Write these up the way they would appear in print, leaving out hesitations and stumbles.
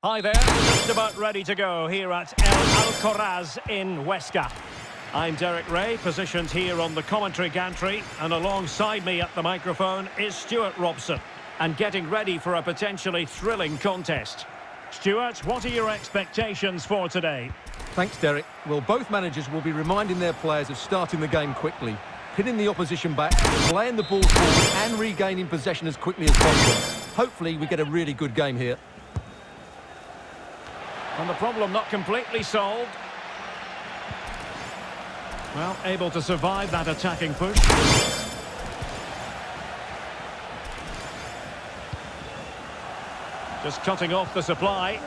Hi there, just about ready to go here at El Alcoraz in Huesca. I'm Derek Ray, positioned here on the commentary gantry, and alongside me at the microphone is Stuart Robson, and getting ready for a potentially thrilling contest. Stuart, what are your expectations for today? Thanks, Derek. Well, both managers will be reminding their players of starting the game quickly, pinning the opposition back, playing the ball forward and regaining possession as quickly as possible. Hopefully we get a really good game here. And the problem not completely solved. Well, able to survive that attacking push. Just cutting off the supply.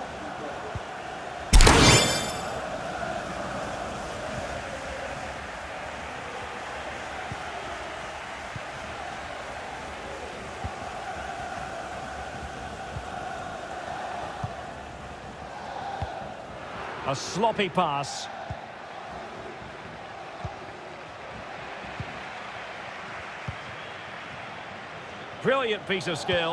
A sloppy pass. Brilliant piece of skill.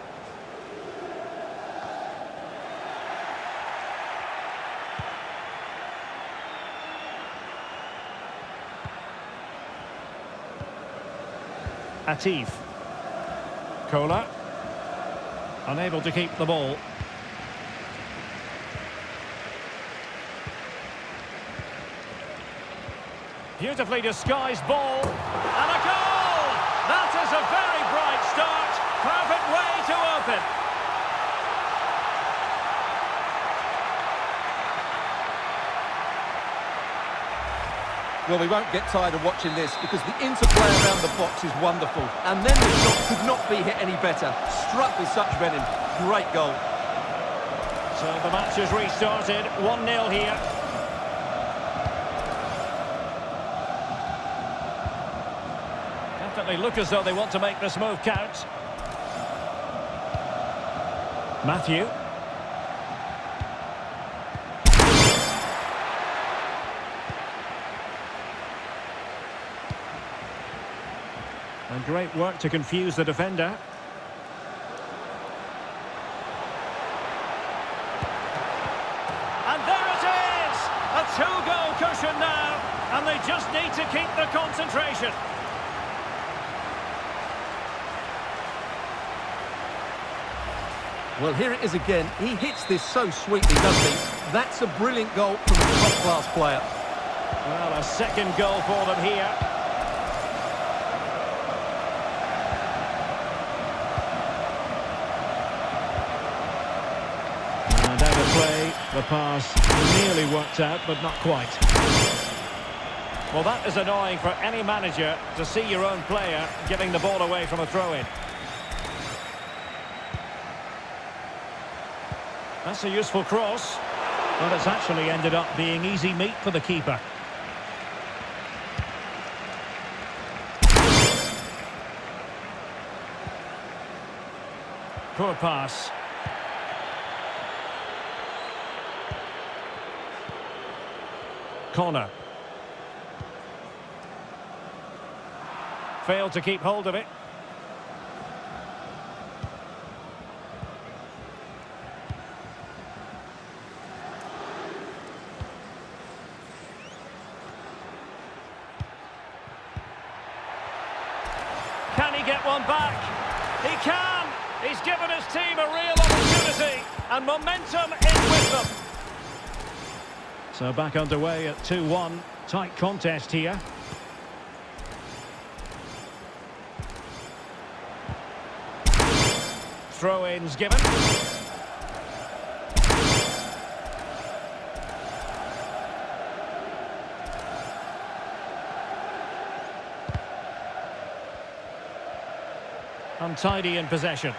Atif. Kola. Unable to keep the ball. Beautifully disguised ball. And a goal! That is a very bright start. Perfect way to open. Well, we won't get tired of watching this because the interplay around the box is wonderful. And then the shot could not be hit any better. Struck with such venom. Great goal. So the match has restarted. 1-0 here. Definitely look as though they want to make this move count. Matthew. And great work to confuse the defender. And there it is! A two-goal cushion now, and they just need to keep the concentration. Well, here it is again. He hits this so sweetly, doesn't he? That's a brilliant goal from a top-class player. Well, a second goal for them here. And out of play, the pass nearly worked out, but not quite. Well, that is annoying for any manager to see your own player giving the ball away from a throw-in. That's a useful cross, but it's actually ended up being easy meat for the keeper. Poor pass. Corner. Failed to keep hold of it. Can he get one back? He can! He's given his team a real opportunity, and momentum is with them. So back underway at 2-1. Tight contest here. Throw-ins given. Untidy in possession.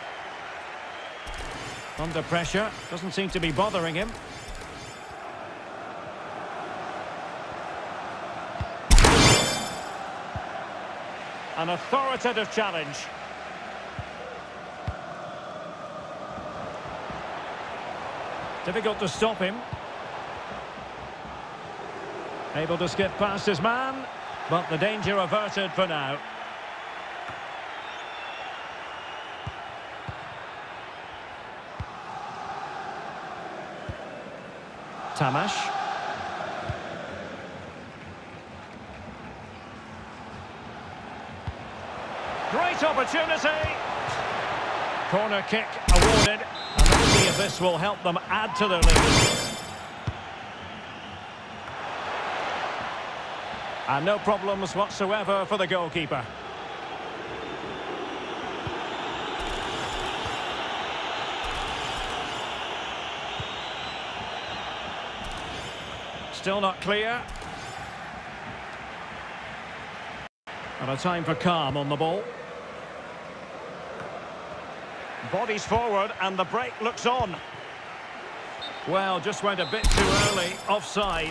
Under pressure, doesn't seem to be bothering him. An authoritative challenge. Difficult to stop him. Able to skip past his man, but the danger averted for now. Tamash. Great opportunity. Corner kick awarded. And let's see if this will help them add to their lead. And no problems whatsoever for the goalkeeper. Still not clear. And a time for calm on the ball. Bodies forward and the break looks on. Well, just went a bit too early. Offside.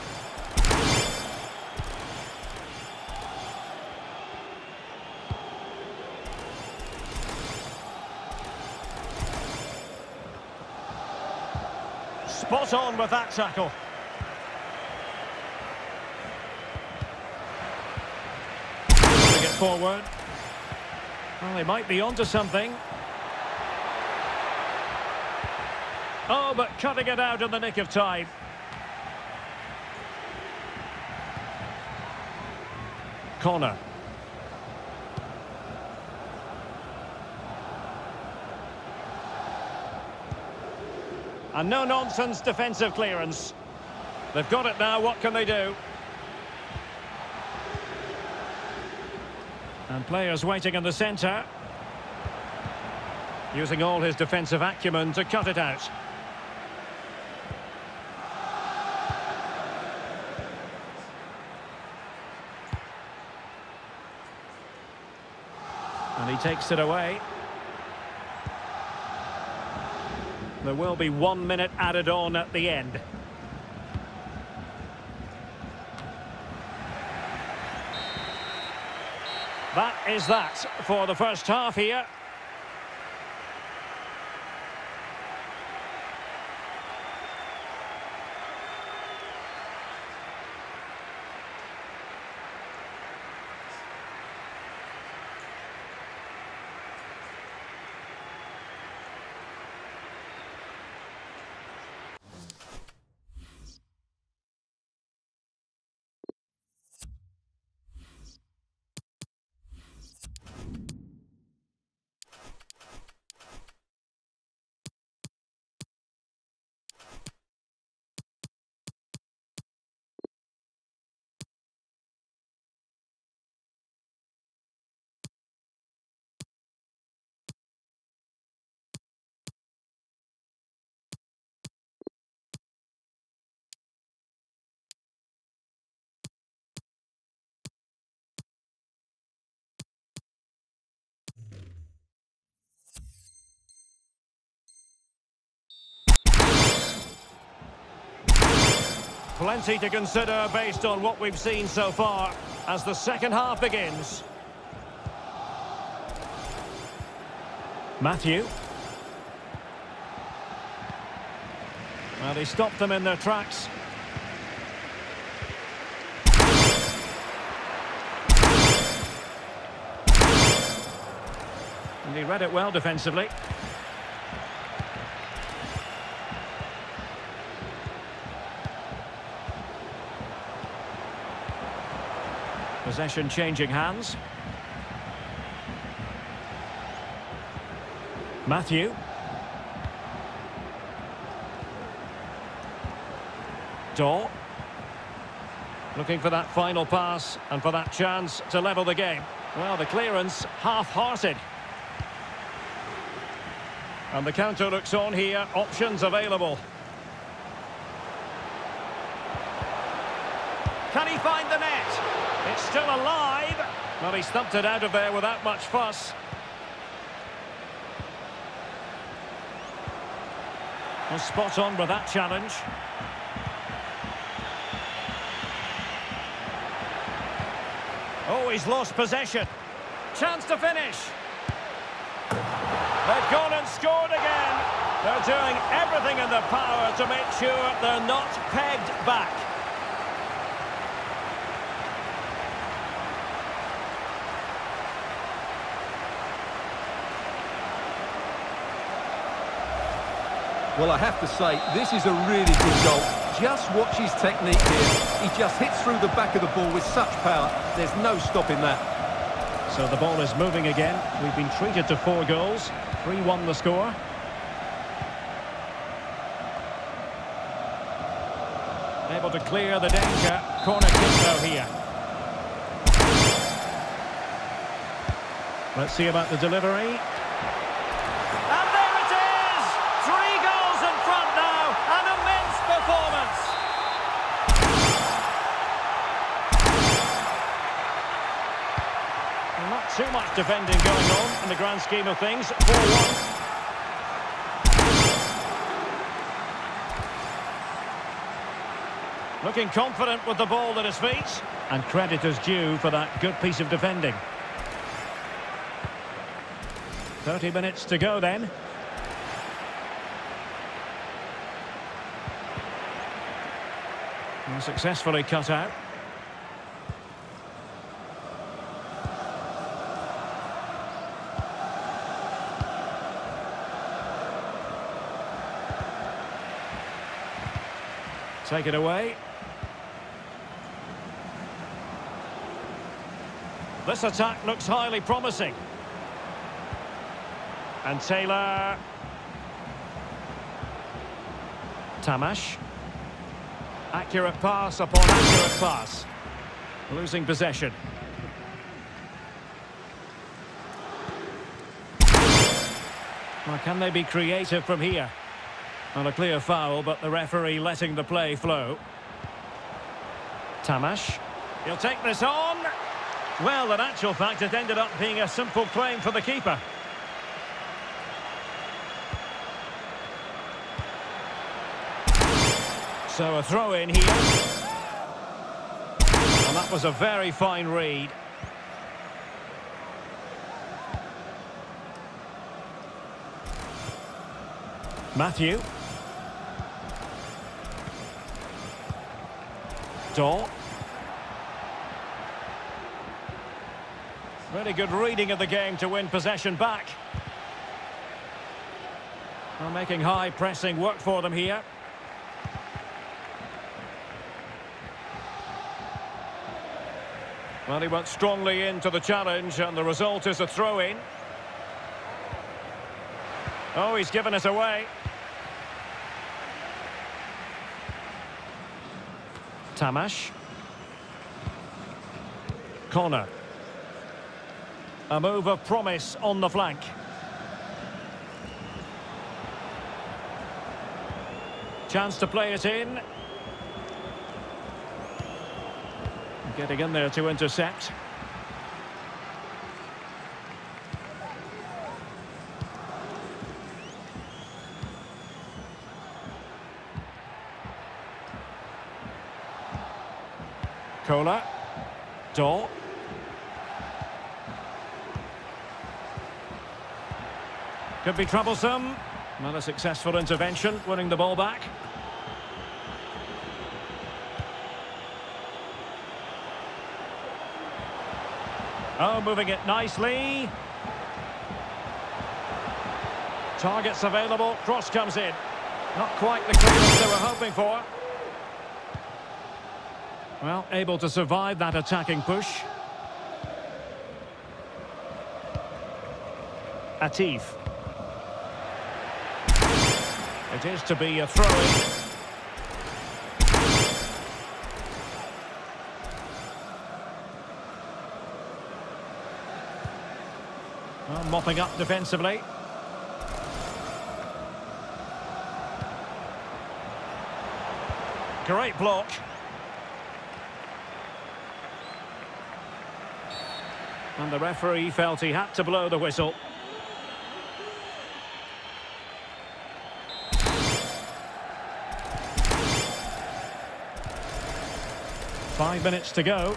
Spot on with that tackle. Moving it forward. Well, they might be onto something. Oh, but cutting it out in the nick of time. Corner. And no-nonsense defensive clearance. They've got it now, what can they do? And players waiting in the centre. Using all his defensive acumen to cut it out. And he takes it away. There will be 1 minute added on at the end. That is that for the first half here. Plenty to consider based on what we've seen so far as the second half begins. Matthew. Well, he stopped them in their tracks. And he read it well defensively. Possession changing hands. Matthew. Daw. Looking for that final pass and for that chance to level the game. Well, the clearance half-hearted. And the counter looks on here. Options available. Can he find the net? It's still alive. Well, he stumped it out of there without much fuss. Well, spot on with that challenge. Oh, he's lost possession. Chance to finish. They've gone and scored again. They're doing everything in their power to make sure they're not pegged back. Well, I have to say, this is a really good goal. Just watch his technique here. He just hits through the back of the ball with such power. There's no stopping that. So the ball is moving again. We've been treated to 4 goals. 3-1 the score. Able to clear the danger. Corner kick though here. Let's see about the delivery. And there it is! 3 goals in front now. An immense performance. Well, not too much defending going on in the grand scheme of things. 4-1. Looking confident with the ball at his feet. And credit is due for that good piece of defending. 30 minutes to go then. And successfully cut out. Take it away. This attack looks highly promising. And Taylor. Tamash. Accurate pass upon accurate pass. Losing possession. Well, can they be creative from here? Not a clear foul, but the referee letting the play flow. Tamash. He'll take this on. Well, in actual fact, it ended up being a simple claim for the keeper. So a throw in here. And that was a very fine read. Matthew. Daw. Really good reading of the game to win possession back. Well, making high pressing work for them here. Well, he went strongly into the challenge, and the result is a throw-in. Oh, he's given it away. Tamash. Corner. A move of promise on the flank. Chance to play it in. Getting in there to intercept. Kohler. Daw. Could be troublesome. Not a successful intervention, winning the ball back. Oh, moving it nicely. Targets available. Cross comes in. Not quite the clearance they were hoping for. Well, able to survive that attacking push. Atif. It is to be a throw-in. Well, mopping up defensively. Great block. And the referee felt he had to blow the whistle. Five minutes to go.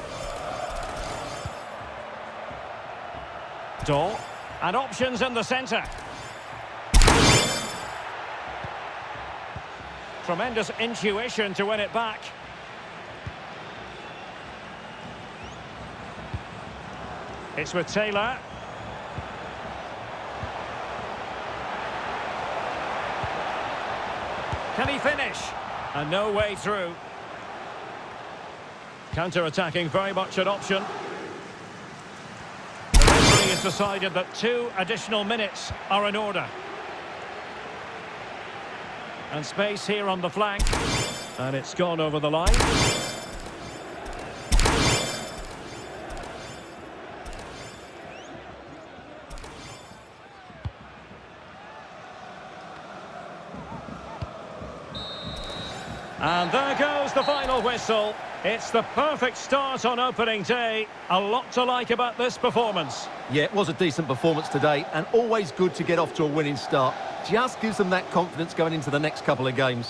Daw. And options in the centre. Tremendous intuition to win it back. It's with Taylor. Can he finish? And no way through. Counter-attacking, very much an option. The referee has decided that 2 additional minutes are in order. And space here on the flank. And it's gone over the line. And there goes the final whistle. It's the perfect start on opening day. A lot to like about this performance. Yeah, it was a decent performance today, and always good to get off to a winning start. Just gives them that confidence going into the next couple of games.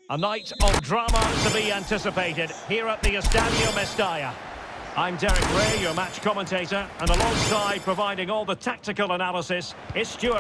A night of drama to be anticipated here at the Estadio Mestalla. I'm Derek Ray, your match commentator, and alongside providing all the tactical analysis is Stuart.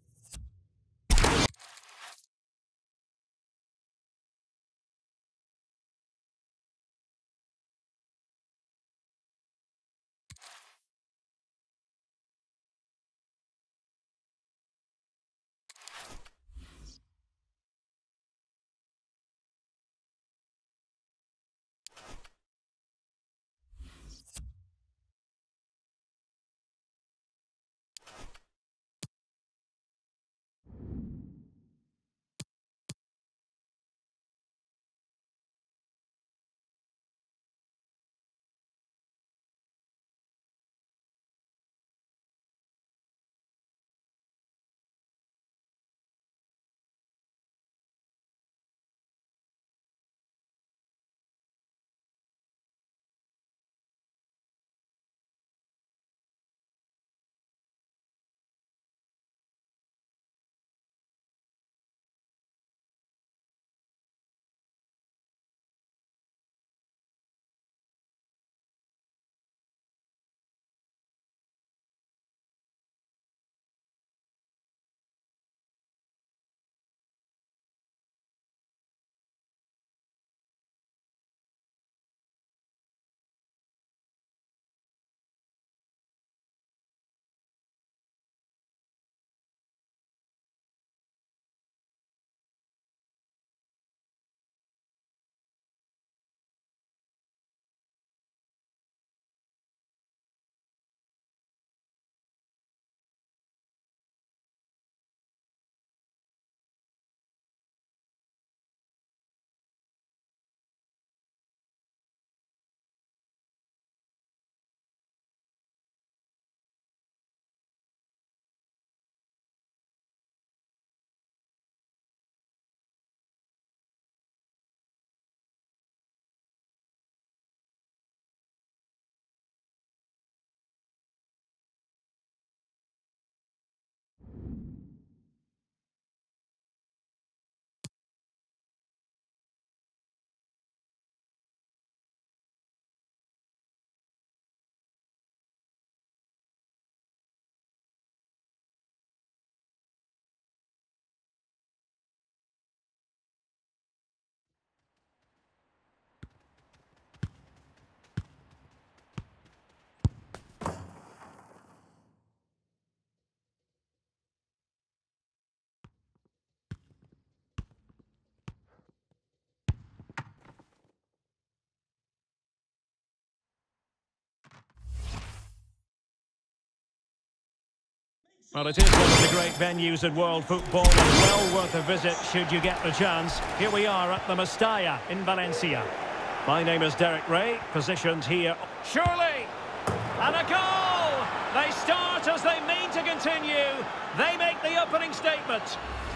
Well, it is one of the great venues in world football and well worth a visit should you get the chance. Here we are at the Mestalla in Valencia. My name is Derek Ray, positioned here. Surely! And a goal! They start as they mean to continue. They make the opening statement.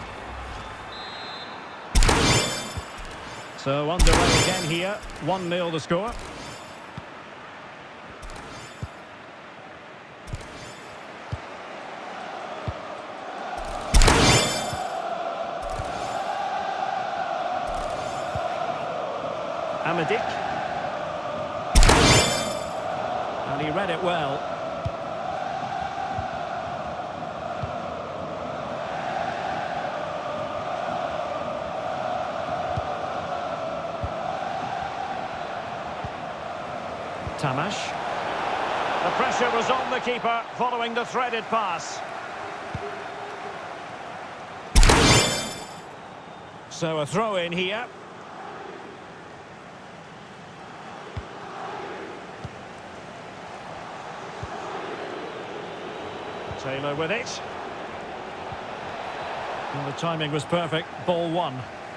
So underway again here. 1-0 the score. Amadik. And he read it well. Tamash. The pressure was on the keeper following the threaded pass. So a throw in here. Taylor with it. And the timing was perfect. Ball one.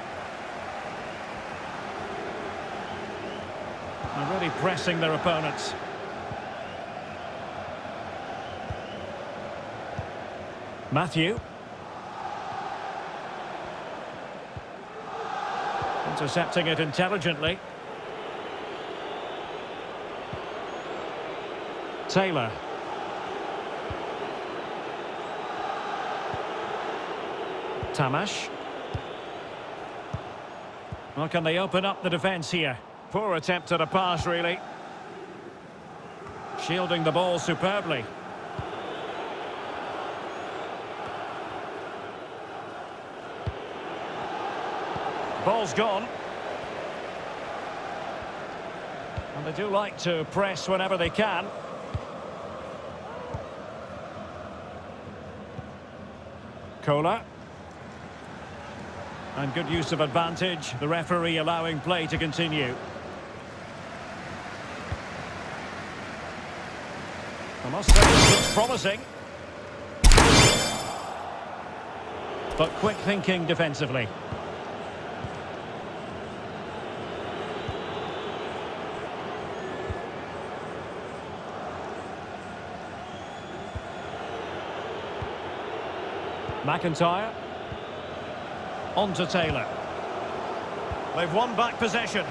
They're really pressing their opponents. Matthew. Intercepting it intelligently. Taylor. Tamash. Well, can they open up the defence here? Poor attempt at a pass, really. Shielding the ball superbly. Ball's gone. And they do like to press whenever they can. Kola. And good use of advantage. The referee allowing play to continue. I must say, this looks promising. But quick thinking defensively. McIntyre. On to Taylor. They've won back possession.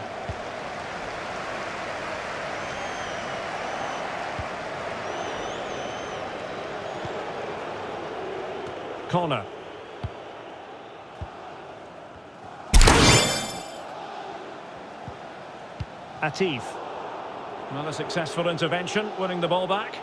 Corner. Atif. Another successful intervention, winning the ball back.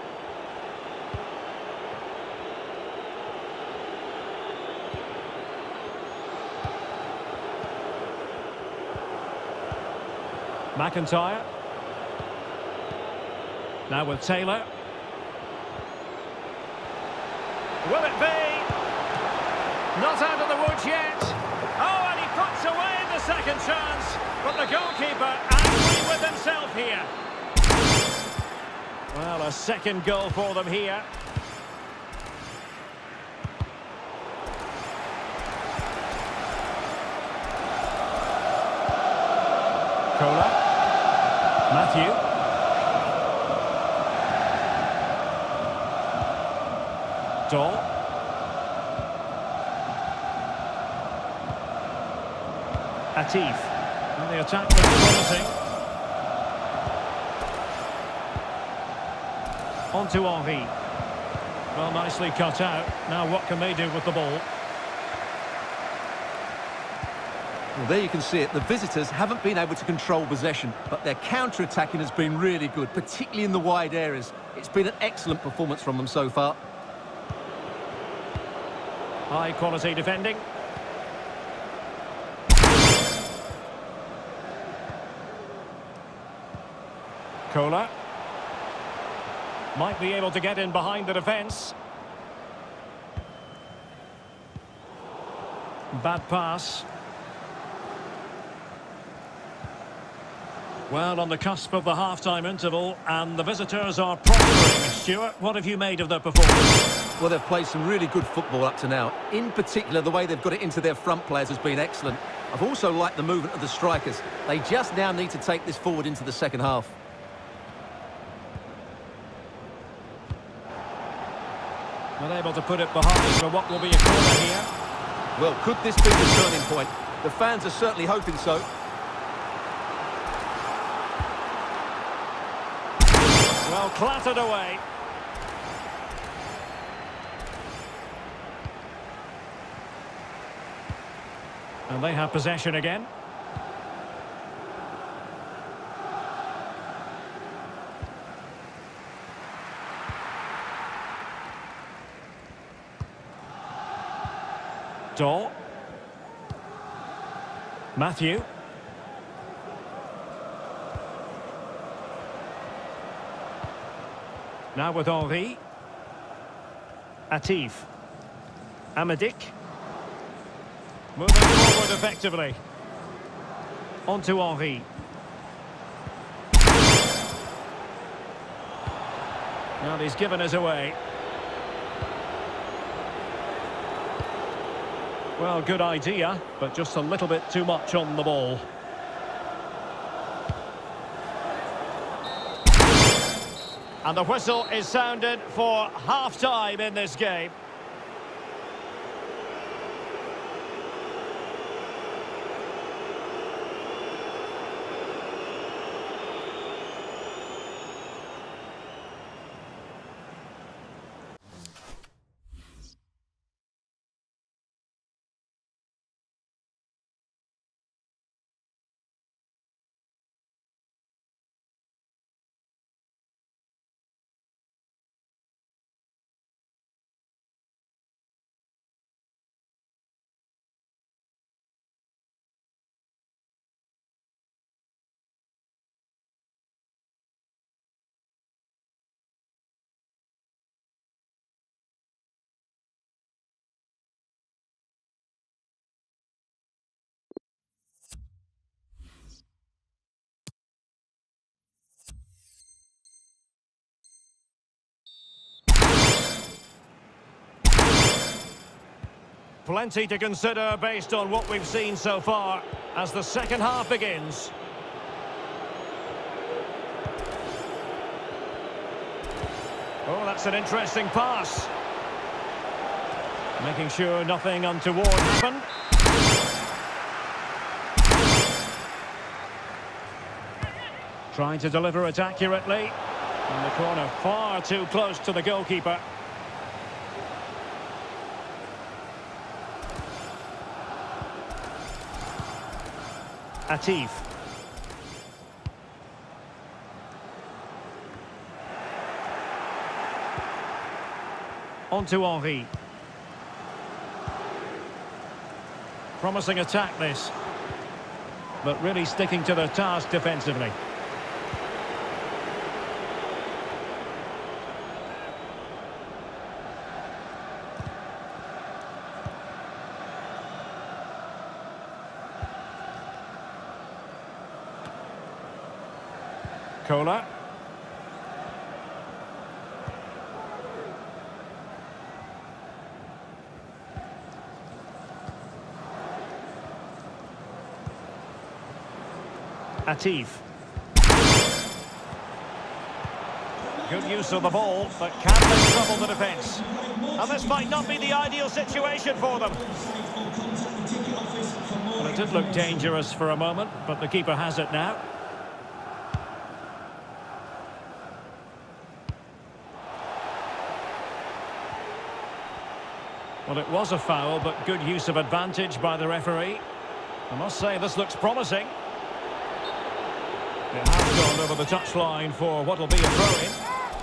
McIntyre. Now with Taylor. Will it be? Not out of the woods yet. Oh, and he puts away the second chance. But the goalkeeper angry with himself here. Well, a second goal for them here. Kola. Matthew. Dahl. Atif. And the attack was promising. On to Henry. Well, nicely cut out. Now what can they do with the ball? Well, there you can see it. The visitors haven't been able to control possession, but their counter-attacking has been really good, particularly in the wide areas. It's been an excellent performance from them so far. High-quality defending. Kola. Might be able to get in behind the defence. Bad pass. Well, on the cusp of the half-time interval, and the visitors are prospering. Stuart, what have you made of their performance? Well, they've played some really good football up to now. In particular, the way they've got it into their front players has been excellent. I've also liked the movement of the strikers. They just now need to take this forward into the second half. Not able to put it behind for what will be a corner here. Well, could this be the turning point? The fans are certainly hoping so. Well, clattered away. And they have possession again. Dahl. Matthew. Now with Henry. Atif. Amadik. Moving forward effectively. On to Henry. Now he's given us away. Well, good idea, but just a little bit too much on the ball. And the whistle is sounded for half-time in this game. Plenty to consider based on what we've seen so far as the second half begins. Oh, that's an interesting pass. Making sure nothing untoward happened. Trying to deliver it accurately. In the corner, far too close to the goalkeeper. Atif. On to Henry. Promising attack this. But really sticking to the task defensively. Cola. Atif. Good use of the ball, but can they trouble the defence? And this might not be the ideal situation for them. Well, it did look dangerous for a moment, but the keeper has it now. Well, it was a foul, but good use of advantage by the referee. I must say, this looks promising. It has gone over the touchline for what will be a throw-in.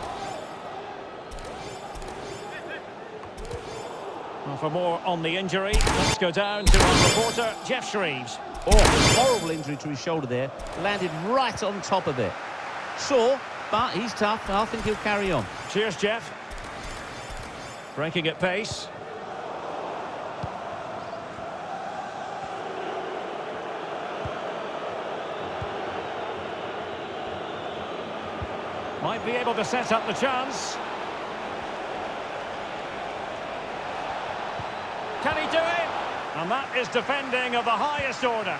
Well, for more on the injury, let's go down to our reporter, Geoff Shreeves. Oh, horrible injury to his shoulder there. Landed right on top of it. Sore, but he's tough. I think he'll carry on. Cheers, Geoff. Breaking at pace. Might be able to set up the chance. Can he do it? And that is defending of the highest order.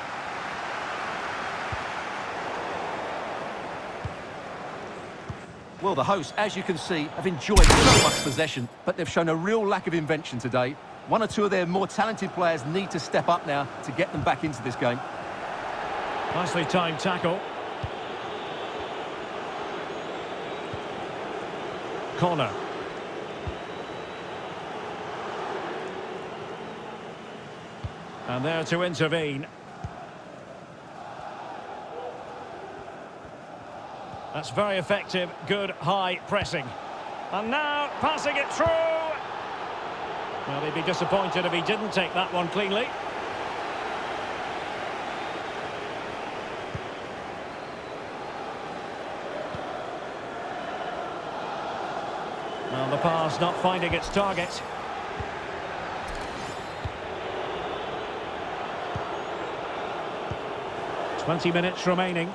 Well, the hosts, as you can see, have enjoyed so much possession, but they've shown a real lack of invention today. One or two of their more talented players need to step up now to get them back into this game. Nicely timed tackle. Corner. And there to intervene. That's very effective, good high pressing. And now passing it through. Well, he'd be disappointed if he didn't take that one cleanly. Well, the pass not finding its target. "20 minutes remaining.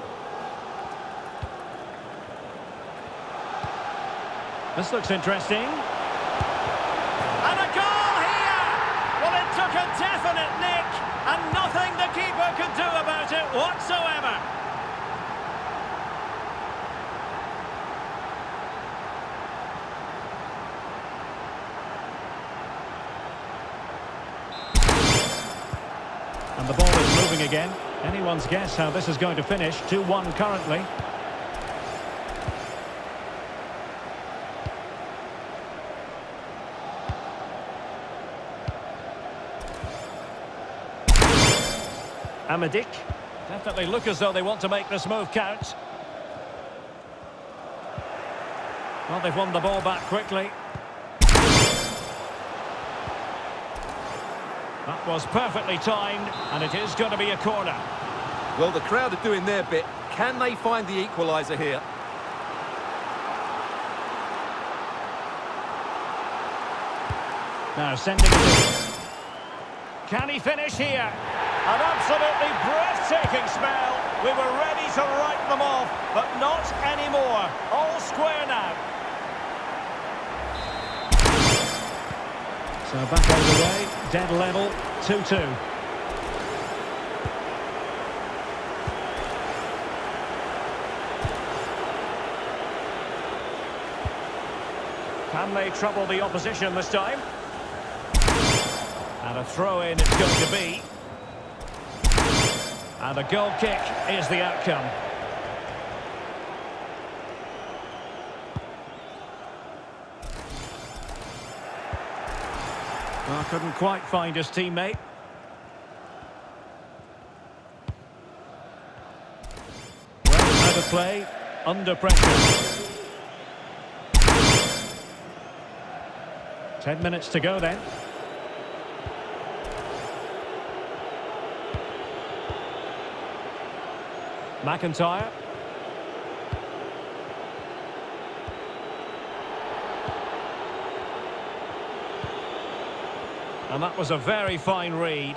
This looks interesting. And a goal here! Well, it took a definite nick, and nothing the keeper could do about it whatsoever. And the ball is moving again. Anyone's guess how this is going to finish. 2-1 currently. Amadik. Definitely look as though they want to make this move count. Well, they've won the ball back quickly. That was perfectly timed, and it is going to be a corner. Well, the crowd are doing their bit. Can they find the equaliser here? Now sending it in. Can he finish here? An absolutely breathtaking spell. We were ready to write them off, but not anymore. All square now. So back underway. Dead level, 2-2. Can they trouble the opposition this time? And a throw-in it's going to be. And a goal kick is the outcome. Well, couldn't quite find his teammate. Well, out of play, under pressure. 10 minutes to go then. McIntyre. And that was a very fine read.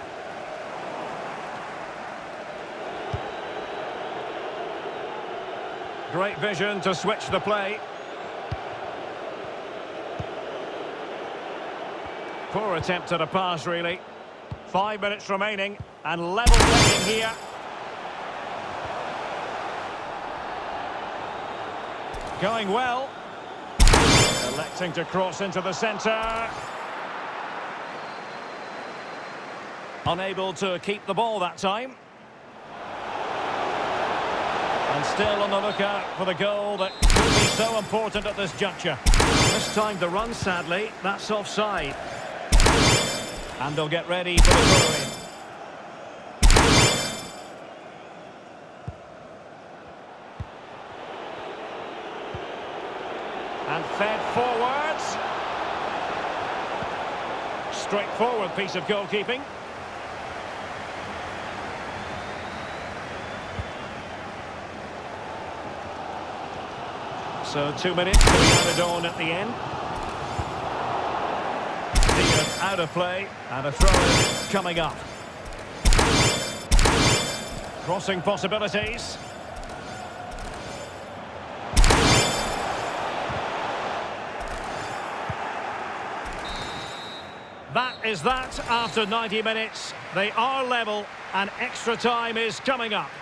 Great vision to switch the play. Poor attempt at a pass, really. 5 minutes remaining, and level heading here. Going well. Electing to cross into the centre. Unable to keep the ball that time. And still on the lookout for the goal that could be so important at this juncture. This time the run, sadly, that's offside. And they'll get ready for the throw-in. And fed forwards. Straightforward piece of goalkeeping. So 2 minutes to be added on at the end. Out of play, and a throw-in coming up. Crossing possibilities. That is that after 90 minutes. They are level, and extra time is coming up.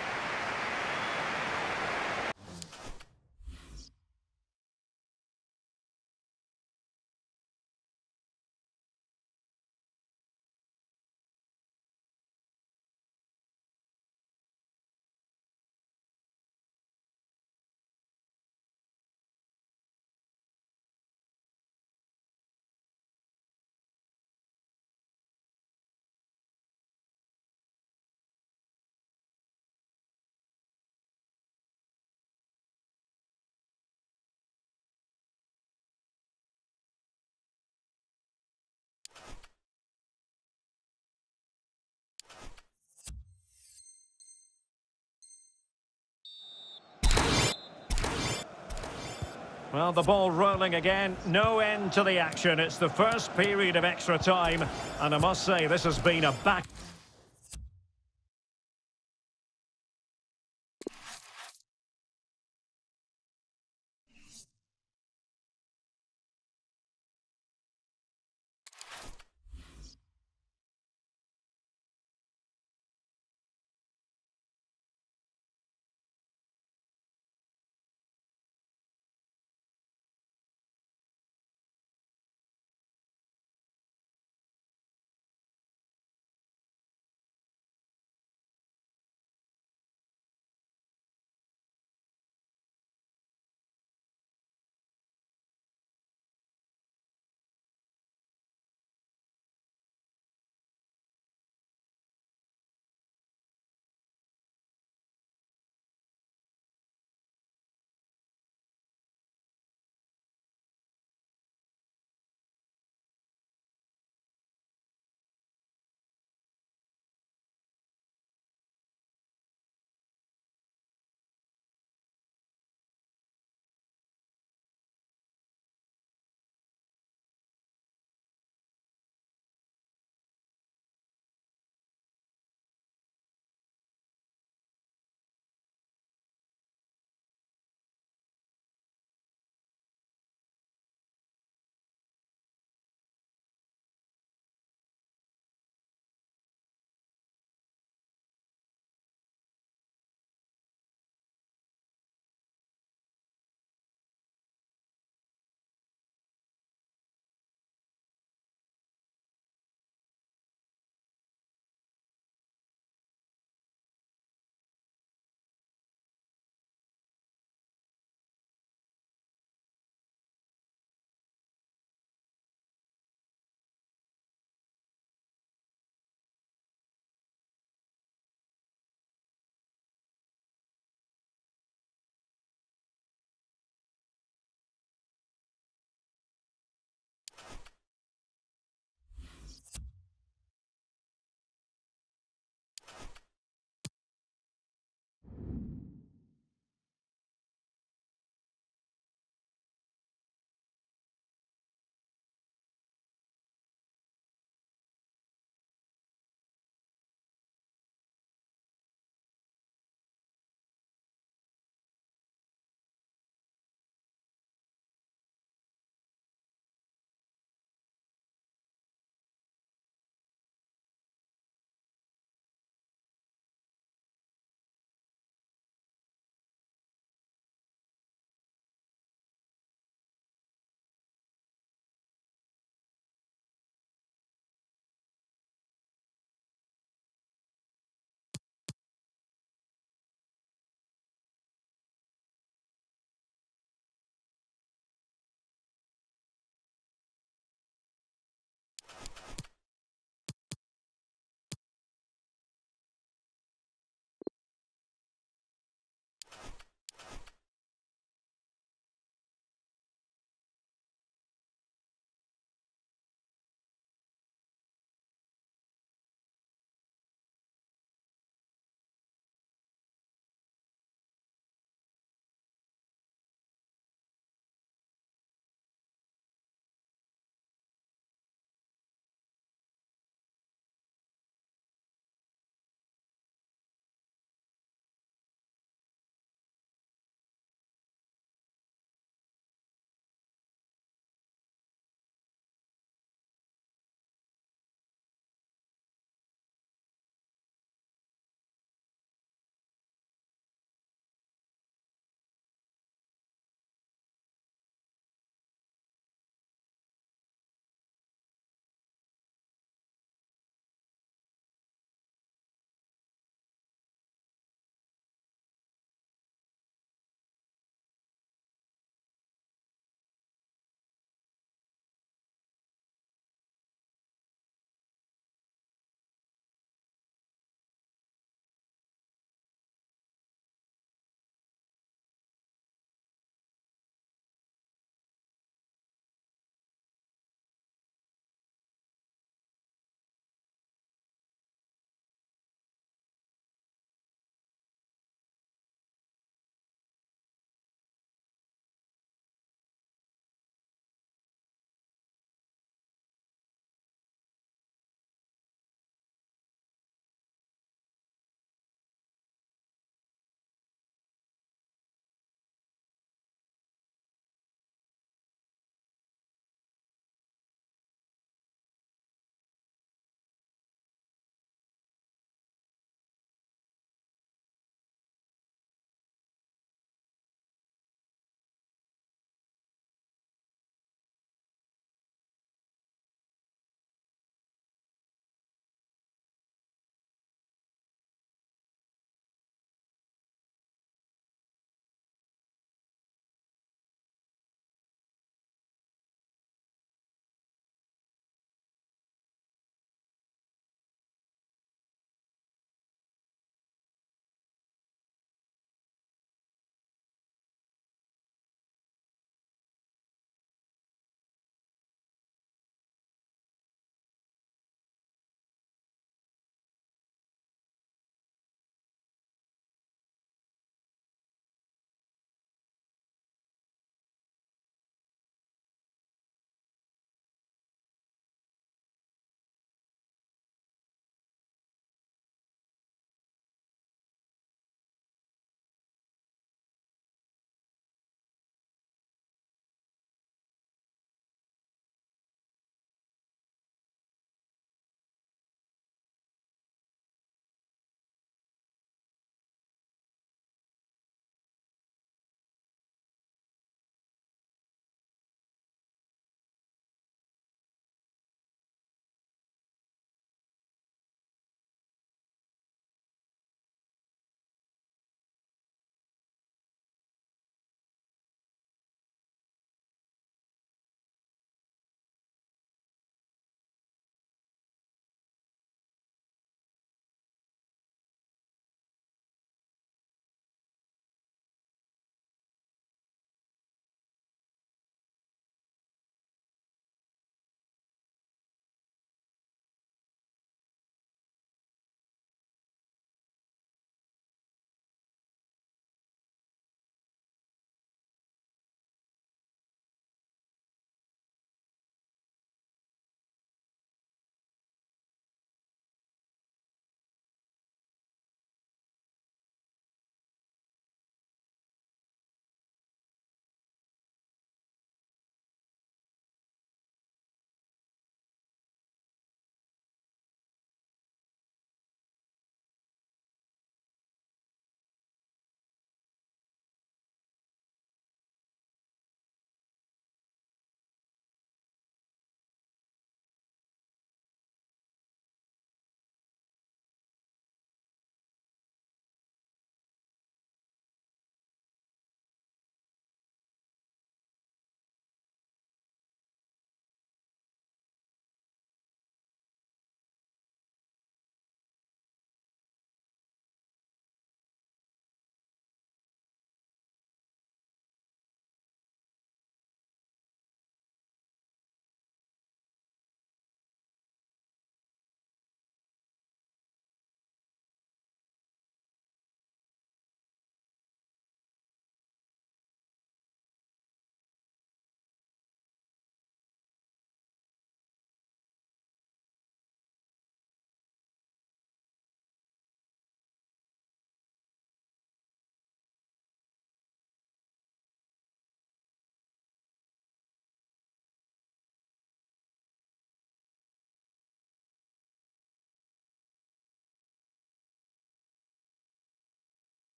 Well, the ball rolling again, no end to the action. It's the first period of extra time, and I must say this has been a back...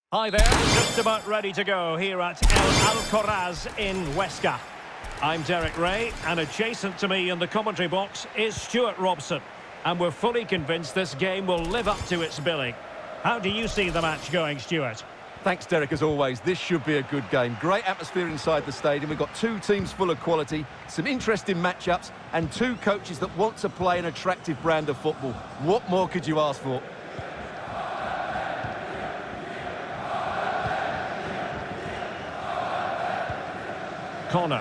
Hi there, just about ready to go here at El Alcoraz in Huesca. I'm Derek Ray, and adjacent to me in the commentary box is Stuart Robson. And we're fully convinced this game will live up to its billing. How do you see the match going, Stuart? Thanks, Derek, as always. This should be a good game. Great atmosphere inside the stadium. We've got two teams full of quality, some interesting matchups, and two coaches that want to play an attractive brand of football. What more could you ask for? Corner.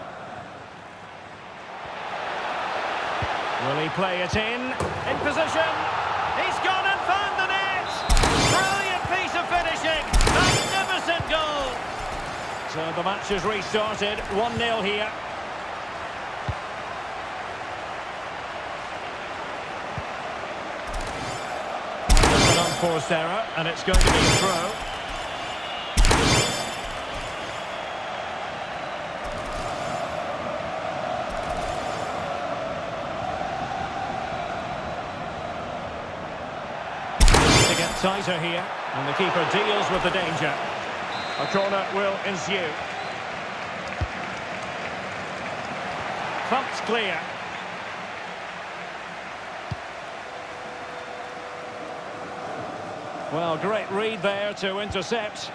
Will he play it in? In position. He's gone and found the net. Brilliant piece of finishing. Magnificent goal. So the match has restarted. 1-0 here. An unforced error, and it's going to be a throw. Tighter here, and the keeper deals with the danger. A corner will ensue. Thumped clear. Well, great read there to intercept.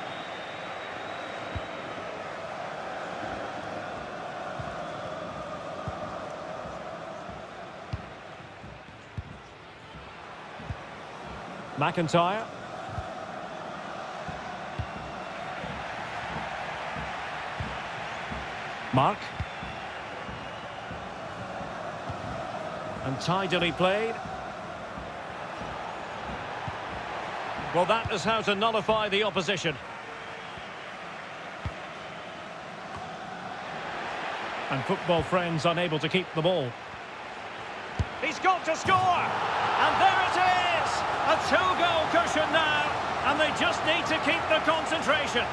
McIntyre. Mark. And tidily played. Well, that is how to nullify the opposition. And football friends unable to keep the ball. He's got to score! And there it is! A two-goal cushion now, and they just need to keep the concentration.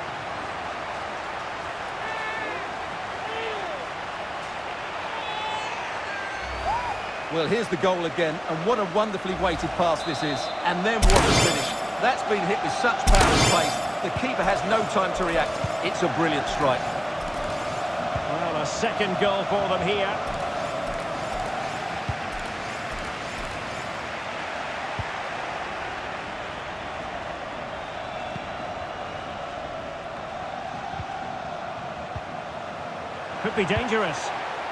Well, here's the goal again, and what a wonderfully weighted pass this is. And then what a finish. That's been hit with such power and pace. The keeper has no time to react. It's a brilliant strike. Well, a second goal for them here. Could be dangerous.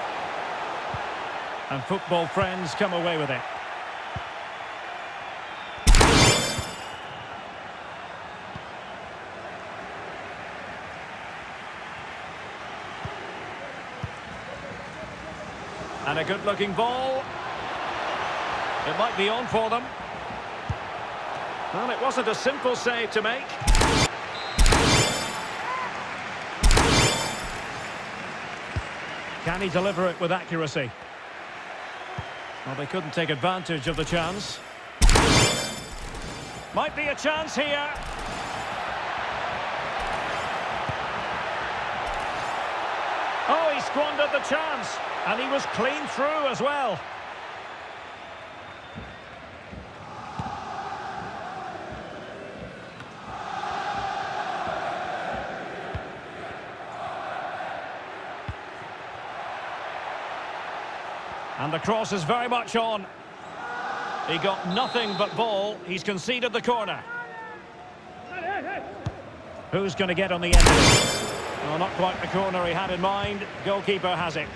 And football friends come away with it. And a good-looking ball. It might be on for them. Well, it wasn't a simple save to make. Can he deliver it with accuracy? Well, they couldn't take advantage of the chance. Might be a chance here. Oh, he squandered the chance. And he was clean through as well. And the cross is very much on. He got nothing but ball. He's conceded the corner. Who's going to get on the end of it? Well, not quite the corner he had in mind. Goalkeeper has it.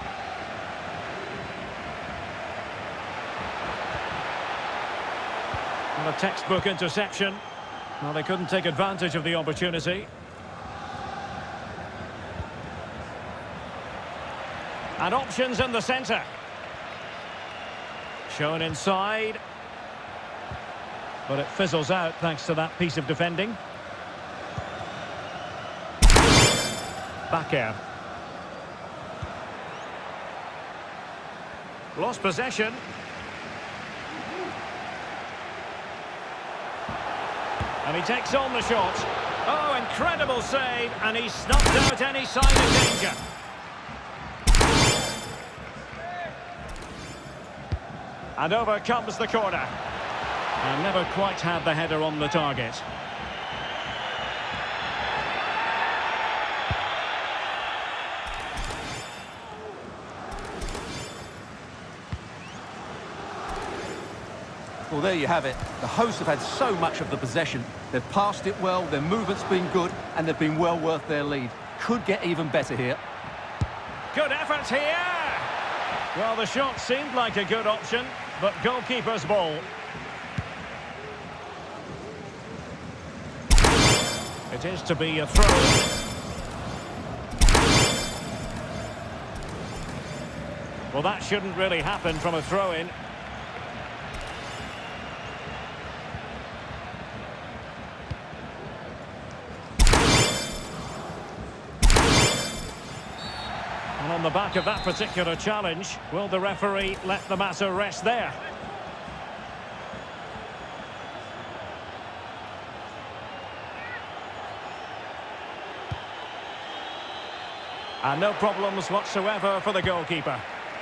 And a textbook interception. Well, they couldn't take advantage of the opportunity. And options in the centre. Shown inside. But it fizzles out thanks to that piece of defending. Bakker. Lost possession. And he takes on the shot. Oh, incredible save. And he snuffed out any sign of danger. And over comes the corner. And never quite had the header on the target. Well, there you have it. The hosts have had so much of the possession. They've passed it well, their movement's been good, and they've been well worth their lead. Could get even better here. Good effort here! Well, the shot seemed like a good option, but goalkeeper's ball. It is to be a throw. Well, that shouldn't really happen from a throw-in. And on the back of that particular challenge, will the referee let the matter rest there? And no problems whatsoever for the goalkeeper.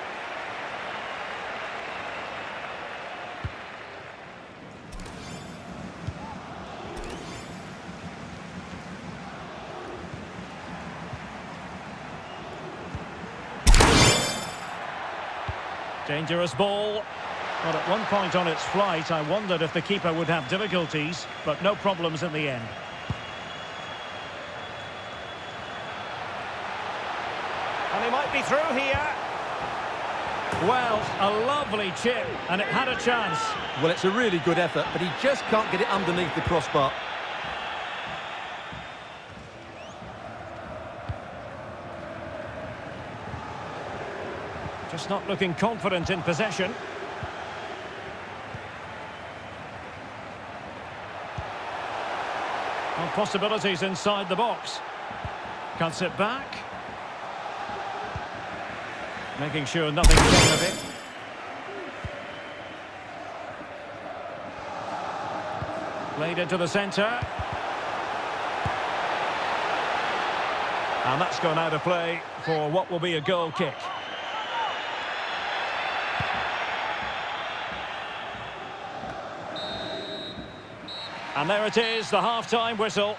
Dangerous ball. Well, at one point on its flight, I wondered if the keeper would have difficulties, but no problems in the end. And he might be through here. Well, a lovely chip, and it had a chance. Well, it's a really good effort, but he just can't get it underneath the crossbar. Just not looking confident in possession. And possibilities inside the box. Cuts it back. Making sure nothing came of it. Played into the centre. And that's gone out of play for what will be a goal kick. And there it is, the half-time whistle.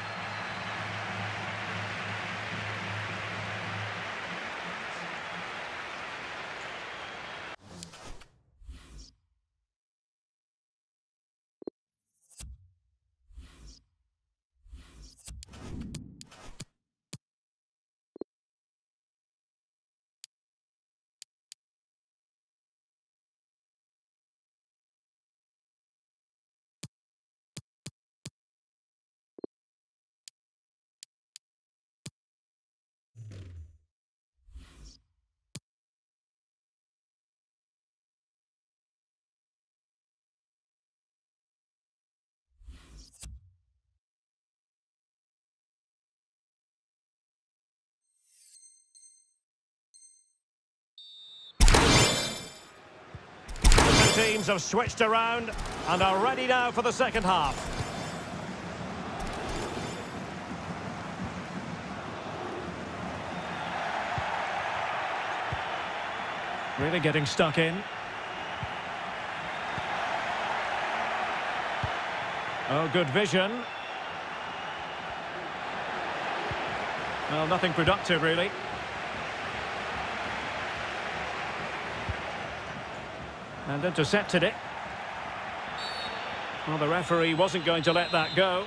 Teams have switched around and are ready now for the second half. Really getting stuck in. Oh, good vision. Well, nothing productive, really. And intercepted it. Well, the referee wasn't going to let that go.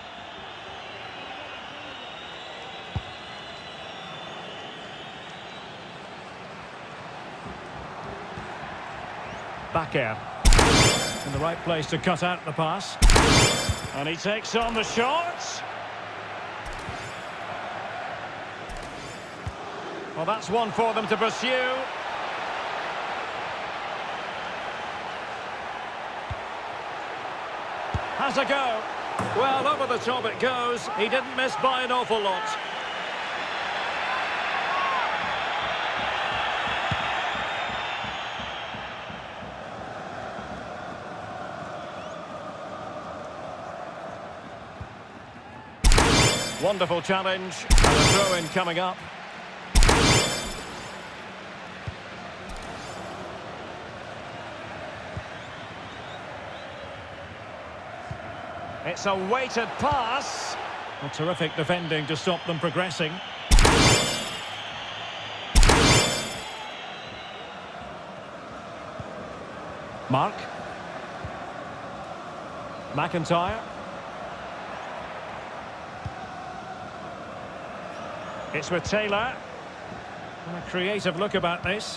Bakker. In the right place to cut out the pass. And he takes on the shot. Well, that's one for them to pursue. Has a go. Well, over the top it goes. He didn't miss by an awful lot. Wonderful challenge. And a throw-in coming up. It's a weighted pass. Well, terrific defending to stop them progressing. Mark. McIntyre. It's with Taylor. And a creative look about this.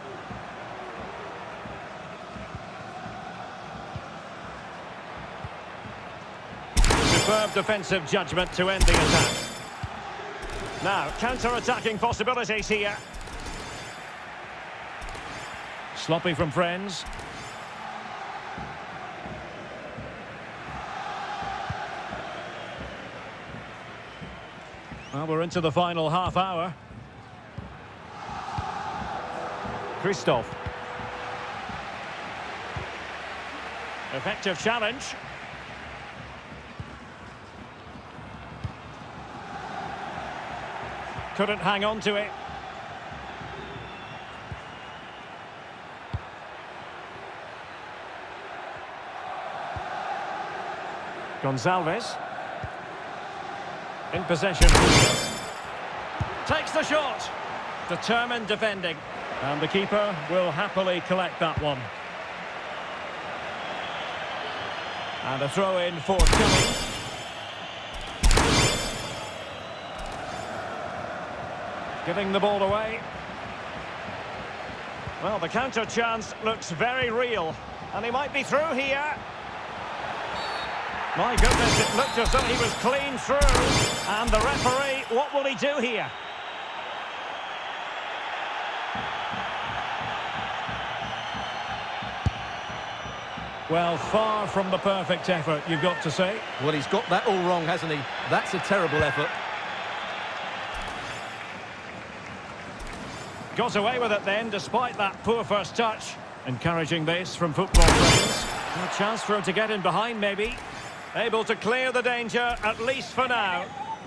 Superb defensive judgment to end the attack. Now, counter-attacking possibilities here. Sloppy from friends. Well, we're into the final half hour. Christoph. Effective challenge. Couldn't hang on to it. Gonzalez. In possession. Takes the shot. Determined defending. And the keeper will happily collect that one. And a throw-in forthcoming. Giving the ball away. Well, the counter chance looks very real. And he might be through here. My goodness, it looked as though he was clean through. And the referee, what will he do here? Well, far from the perfect effort, you've got to say. Well, he's got that all wrong, hasn't he? That's a terrible effort. Got away with it then, despite that poor first touch. Encouraging this from football players. A chance for him to get in behind, maybe. Able to clear the danger, at least for now.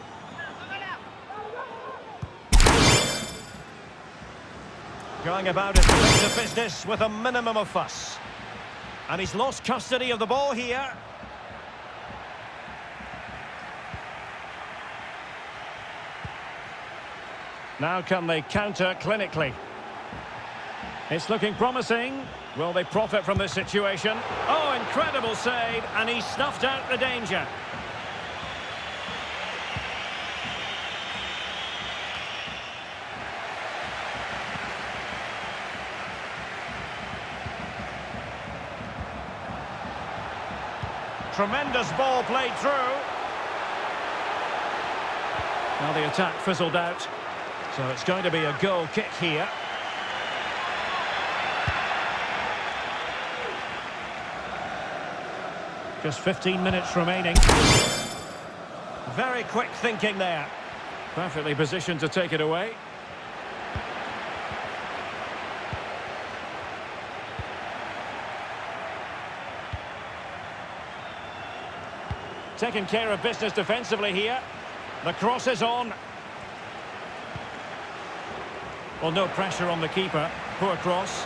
Going about his defensive business with a minimum of fuss. And he's lost custody of the ball here. Now can they counter clinically? It's looking promising. Will they profit from this situation? Oh, incredible save, and he snuffed out the danger. Tremendous ball played through. Now the attack fizzled out. So it's going to be a goal kick here. Just 15 minutes remaining. Very quick thinking there. Perfectly positioned to take it away. Taking care of business defensively here. The cross is on. Well, no pressure on the keeper. Poor cross.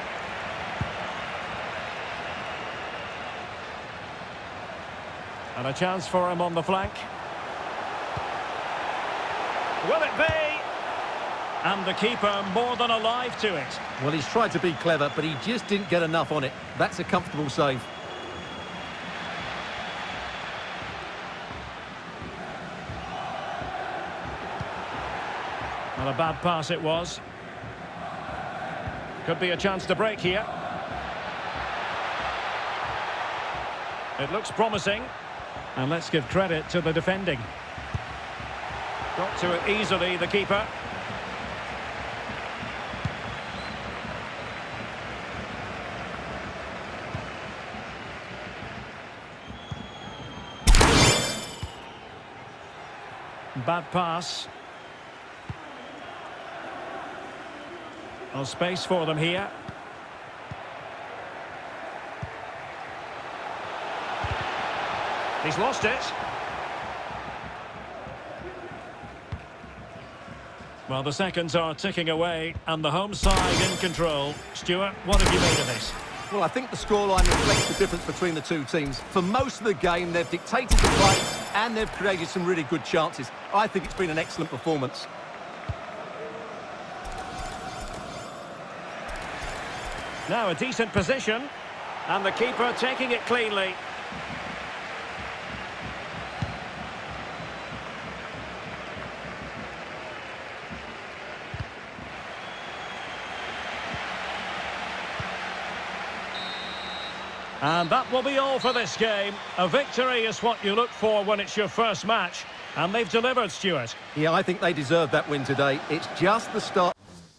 And a chance for him on the flank. Will it be? And the keeper more than alive to it. Well, he's tried to be clever, but he just didn't get enough on it. That's a comfortable save. Well, a bad pass it was. Could be a chance to break here. It looks promising. And let's give credit to the defending. Got to it easily, the keeper. Bad pass. Well, space for them here. He's lost it. Well, the seconds are ticking away, and the home side in control. Stuart, what have you made of this? Well, I think the scoreline reflects the difference between the two teams. For most of the game, they've dictated the play, and they've created some really good chances. I think it's been an excellent performance. Now a decent position, and the keeper taking it cleanly. And that will be all for this game. A victory is what you look for when it's your first match. And they've delivered, Stuart. Yeah, I think they deserve that win today. It's just the start.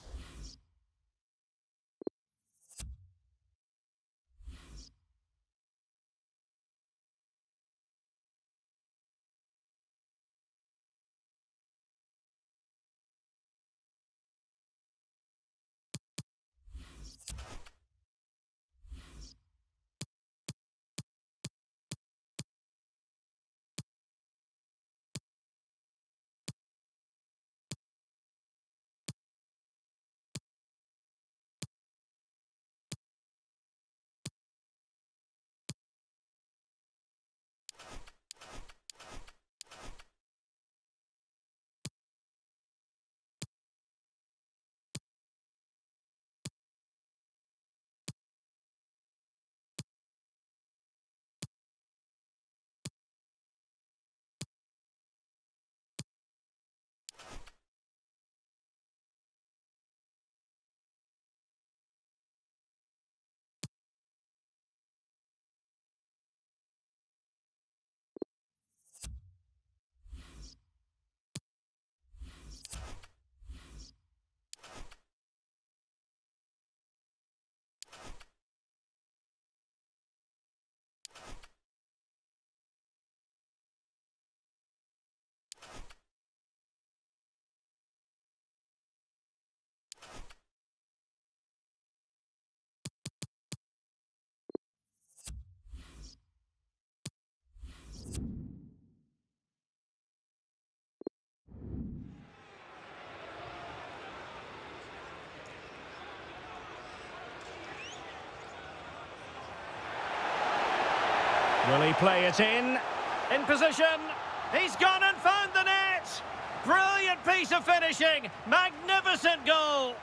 Will he play it in? In position. He's gone and found the net. Brilliant piece of finishing. Magnificent goal.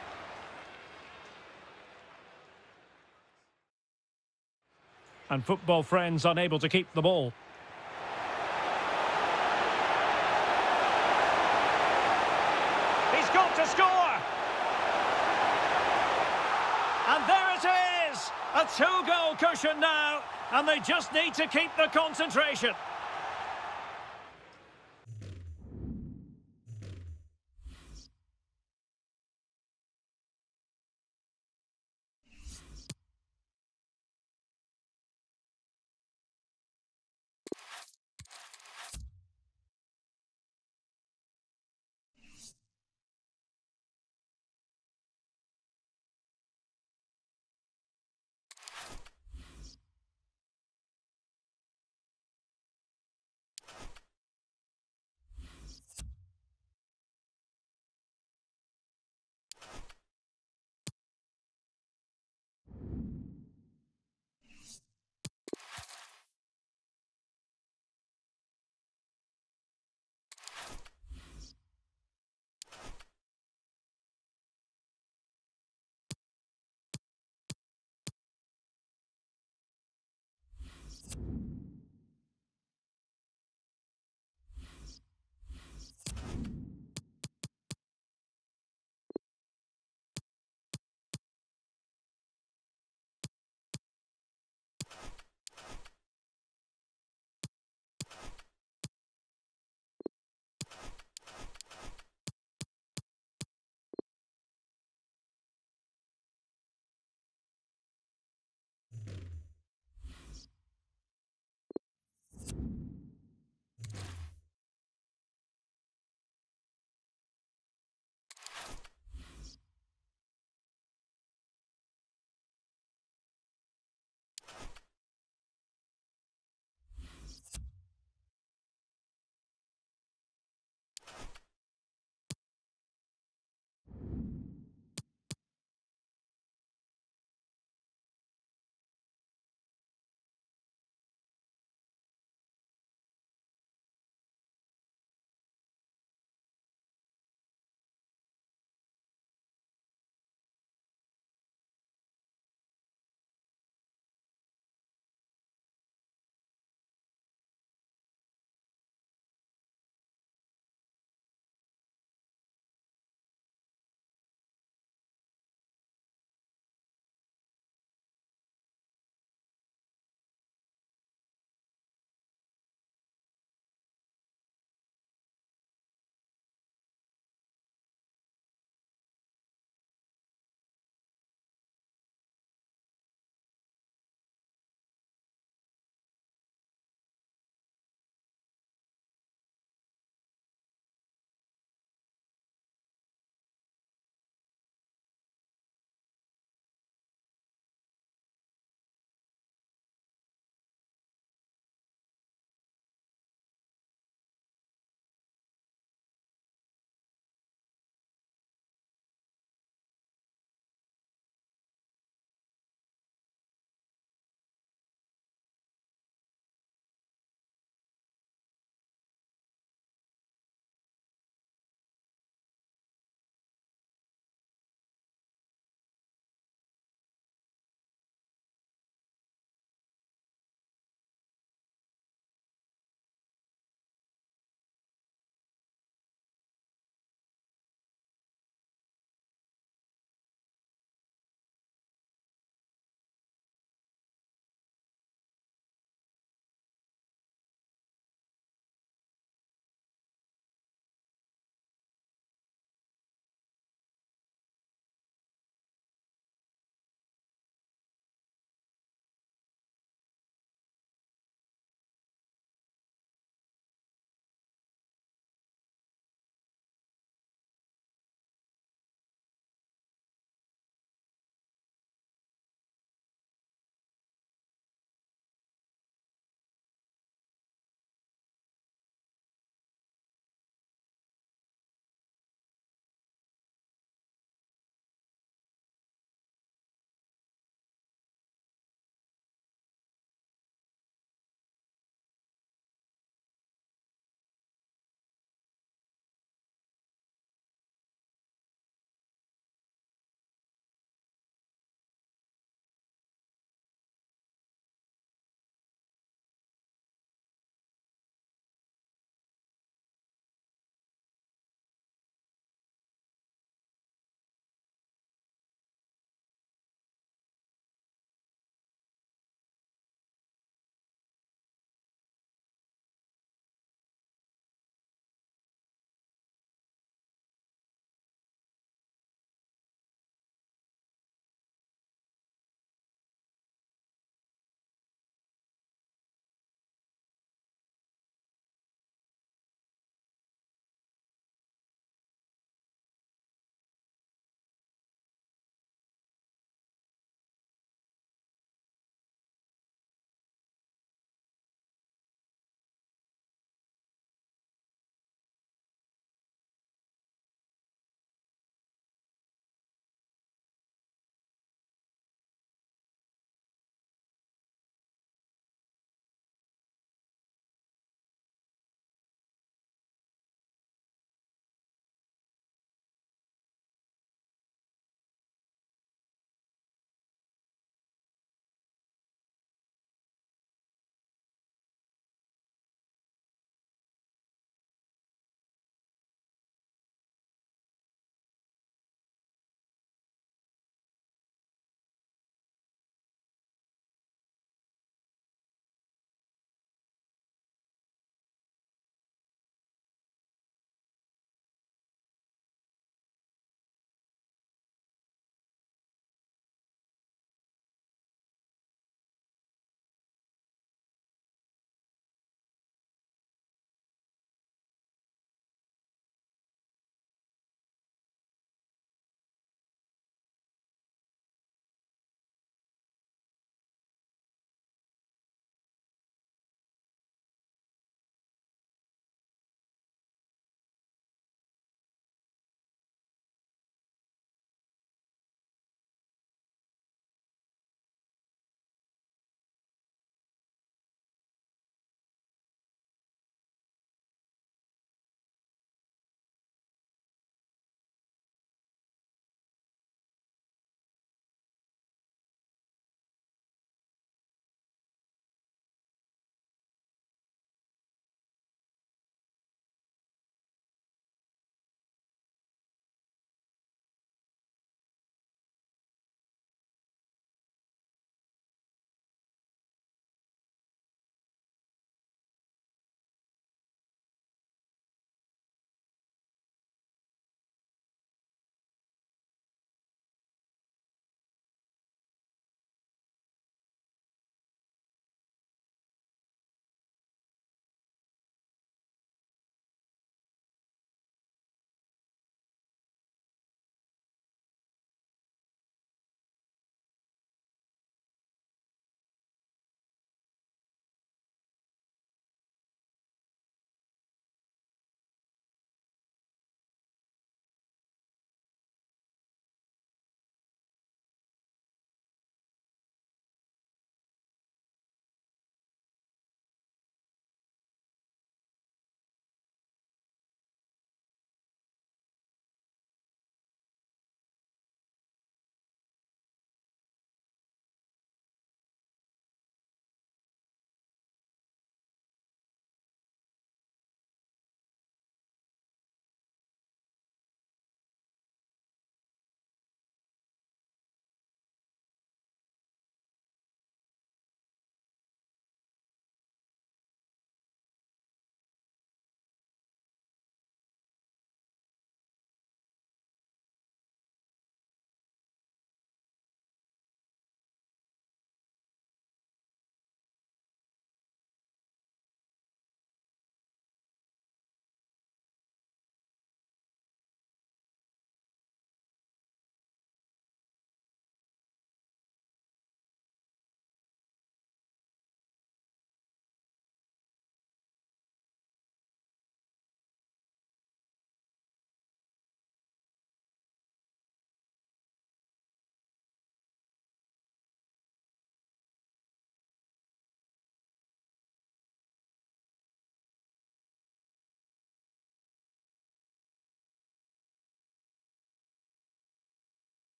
And football friends unable to keep the ball. He's got to score. And there it is. A two-goal cushion now. And they just need to keep the concentration.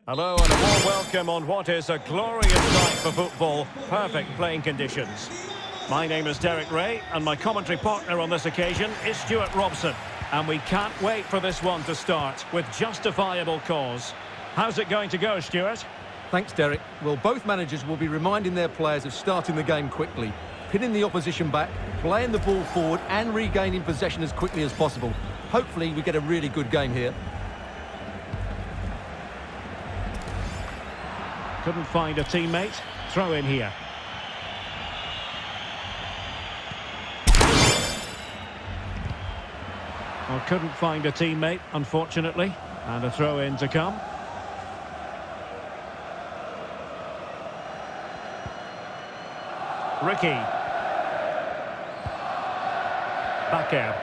Hello and a warm welcome on what is a glorious night for football. Perfect playing conditions. My name is Derek Ray and my commentary partner on this occasion is Stuart Robson. And we can't wait for this one to start with justifiable cause. How's it going to go, Stuart? Thanks, Derek. Well, both managers will be reminding their players of starting the game quickly, pinning the opposition back, playing the ball forward and regaining possession as quickly as possible. Hopefully we get a really good game here. Couldn't find a teammate. Throw in here. Well, couldn't find a teammate, unfortunately. And a throw in to come. Ricky. Bakker.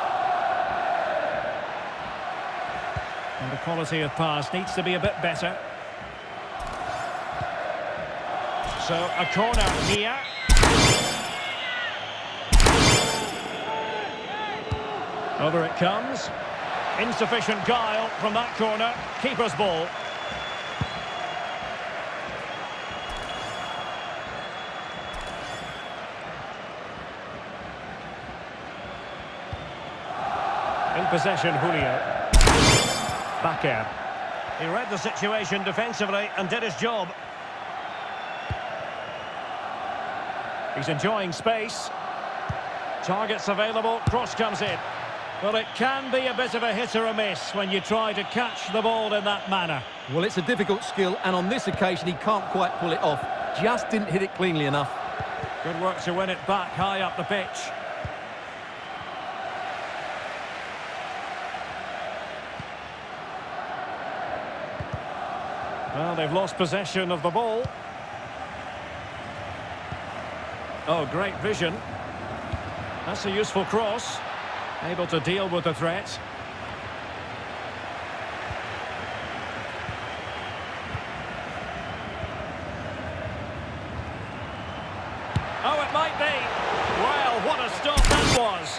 And the quality of pass needs to be a bit better. So, a corner here. Over it comes. Insufficient guile from that corner. Keeper's ball. In possession, Julio. Bakker. He read the situation defensively and did his job. He's enjoying space. Targets available, cross comes in. Well, it can be a bit of a hit or a miss when you try to catch the ball in that manner. Well, it's a difficult skill, and on this occasion he can't quite pull it off. Just didn't hit it cleanly enough. Good work to win it back high up the pitch. Well, they've lost possession of the ball. Oh, great vision. That's a useful cross. Able to deal with the threat. Oh, it might be. Well, what a stop that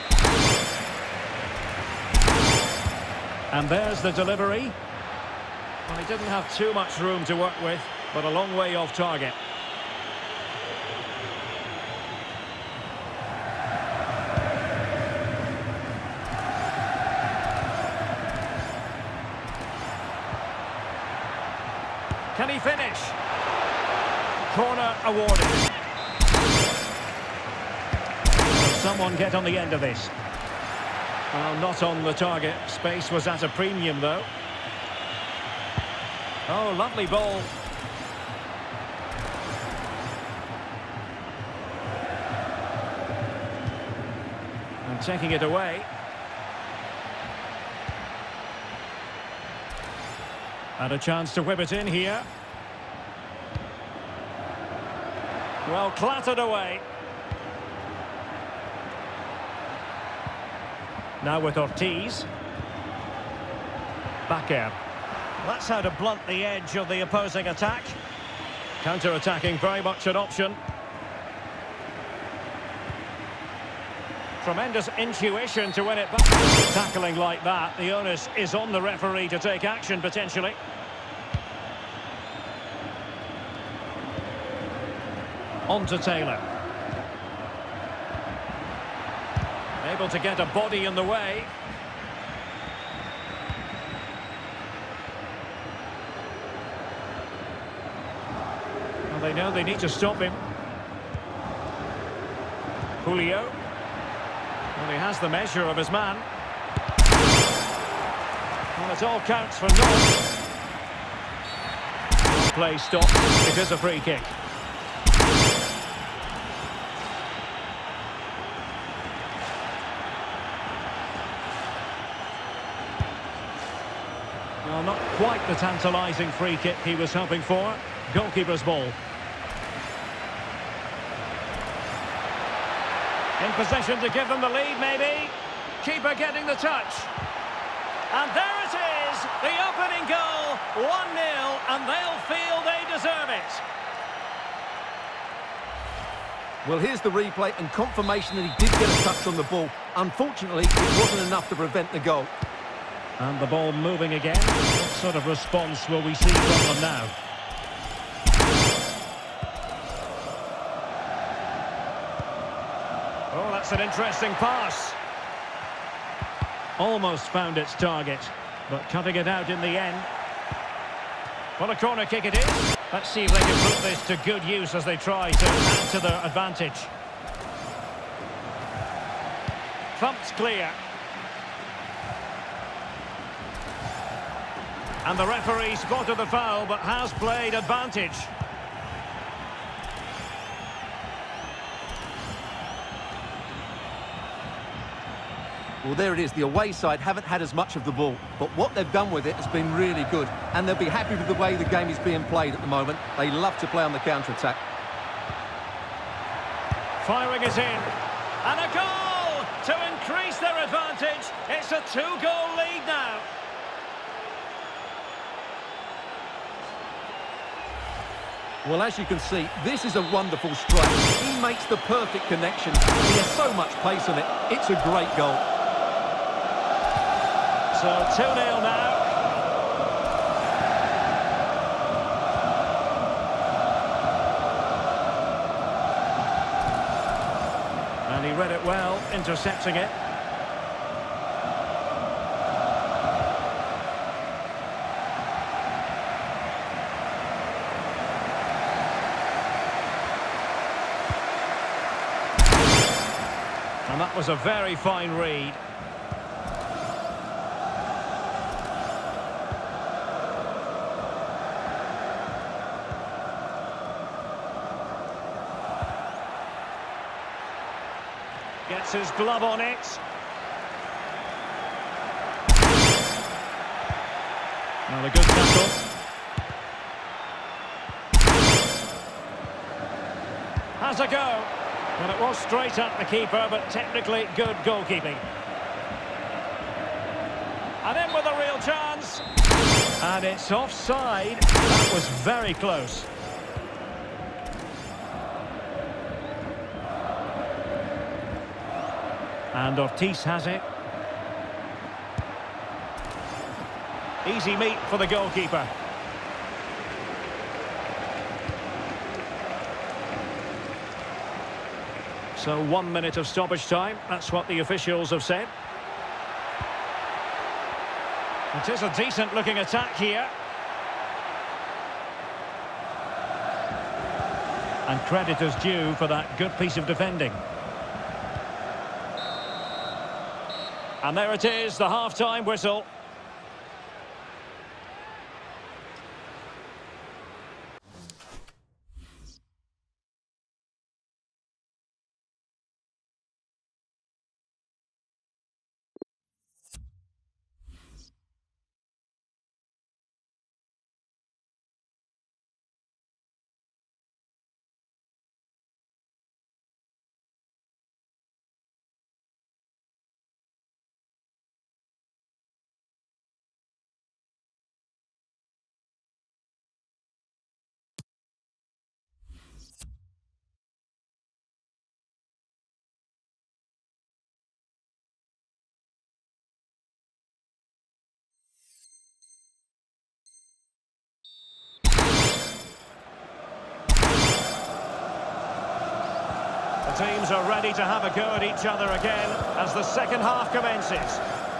was. And there's the delivery. Well, he didn't have too much room to work with, but a long way off target. Can he finish? Corner awarded. Can someone get on the end of this? Well, not on the target. Space was at a premium, though. Oh, lovely ball. And taking it away. And a chance to whip it in here. Well, clattered away. Now with Ortiz. Bakker. That's how to blunt the edge of the opposing attack. Counter-attacking, very much an option. Tremendous intuition to win it back. Tackling like that, the onus is on the referee to take action, potentially. On to Taylor. Able to get a body in the way. Well, they know they need to stop him. Julio. Well, he has the measure of his man. Well, it all counts for naught. Play stopped. It is a free kick. Well, not quite the tantalising free kick he was hoping for. Goalkeeper's ball. In possession to give them the lead, maybe. Keeper getting the touch. And there it is, the opening goal, 1-0, and they'll feel they deserve it. Well, here's the replay and confirmation that he did get a touch on the ball. Unfortunately, it wasn't enough to prevent the goal. And the ball moving again. Not sort of response will we see from them now? Oh, that's an interesting pass. Almost found its target, but cutting it out in the end. Well, a corner kick it is. Let's see if they can put this to good use as they try to add to their advantage. Thumped clear. And the referee spotted the foul, but has played advantage. Well, there it is. The away side haven't had as much of the ball, but what they've done with it has been really good, and they'll be happy with the way the game is being played at the moment. They love to play on the counter-attack. Firing it in. And a goal to increase their advantage. It's a 2-goal lead now. Well, as you can see, this is a wonderful strike. He makes the perfect connection. He has so much pace on it. It's a great goal. So 2-0 now. And he read it well, intercepting it. And that was a very fine read. Gets his glove on it. Well, a good tackle. Has a go. And it was straight at the keeper, but technically good goalkeeping. And in with a real chance. And it's offside. That was very close. And Ortiz has it. Easy meat for the goalkeeper. So 1 minute of stoppage time. That's what the officials have said. It is a decent looking attack here. And credit is due for that good piece of defending. And there it is, the half-time whistle. The teams are ready to have a go at each other again as the second half commences.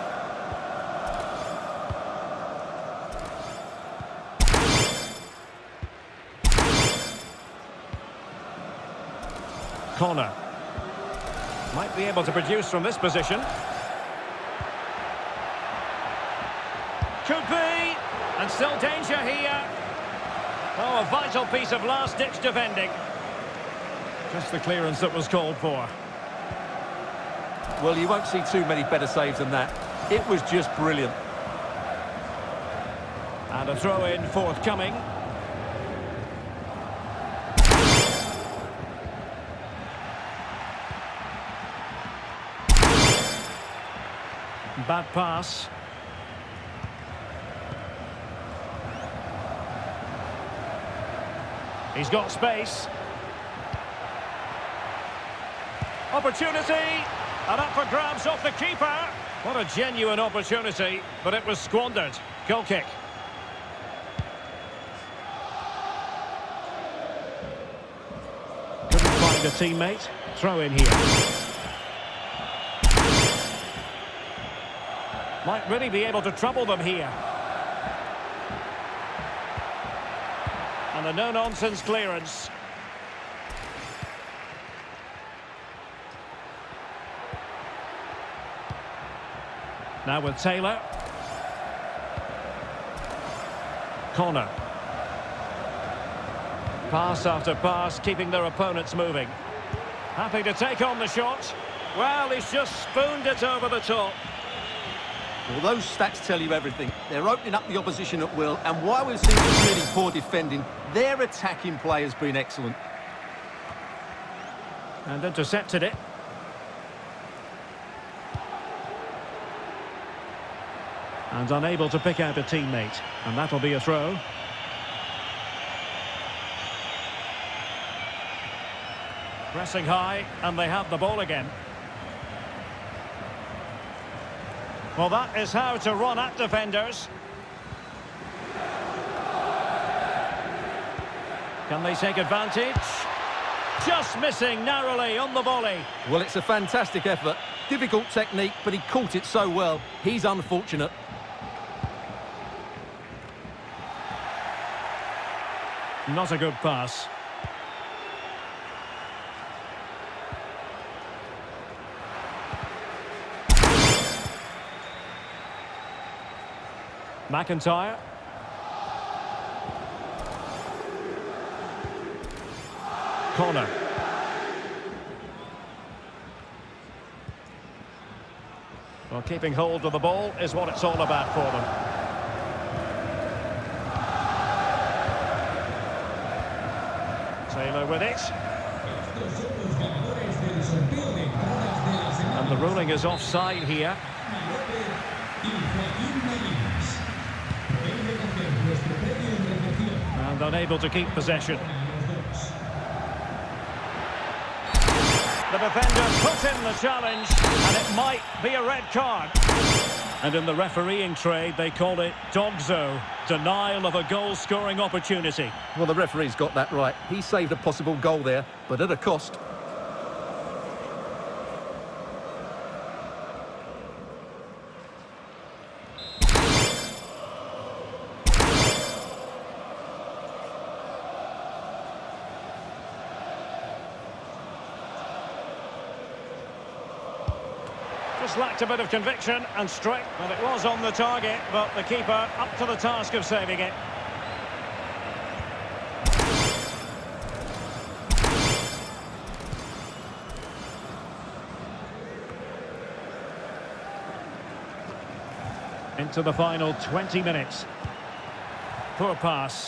Corner. Might be able to produce from this position. Could be. And still danger here. Oh, a vital piece of last-ditch defending. Just the clearance that was called for. Well, you won't see too many better saves than that. It was just brilliant. And a throw-in forthcoming. Bad pass. He's got space. Opportunity, and up for grabs off the keeper. What a genuine opportunity, but it was squandered. Goal kick. behind a teammate. Throw in here. Might really be able to trouble them here. And a no-nonsense clearance. Now with Taylor. Corner. Pass after pass, keeping their opponents moving. Happy to take on the shot. Well, he's just spooned it over the top. Well, those stats tell you everything. They're opening up the opposition at will, and while we've seen some really poor defending, their attacking play has been excellent. And intercepted it. And unable to pick out a teammate. And that'll be a throw. Pressing high, and they have the ball again. Well, that is how to run at defenders. Can they take advantage? Just missing narrowly on the volley. Well, it's a fantastic effort. Difficult technique, but he caught it so well. He's unfortunate. Not a good pass. McIntyre. Corner. Well, keeping hold of the ball is what it's all about for them. Taylor with it. And the ruling is offside here. And unable to keep possession. The defender put in the challenge, and it might be a red card. And in the refereeing trade, they call it dogzo, denial of a goal-scoring opportunity. Well, the referee's got that right. He saved a possible goal there, but at a cost. Just lacked a bit of conviction and strength. Well, it was on the target, but the keeper up to the task of saving it. Into the final 20 minutes. Poor pass.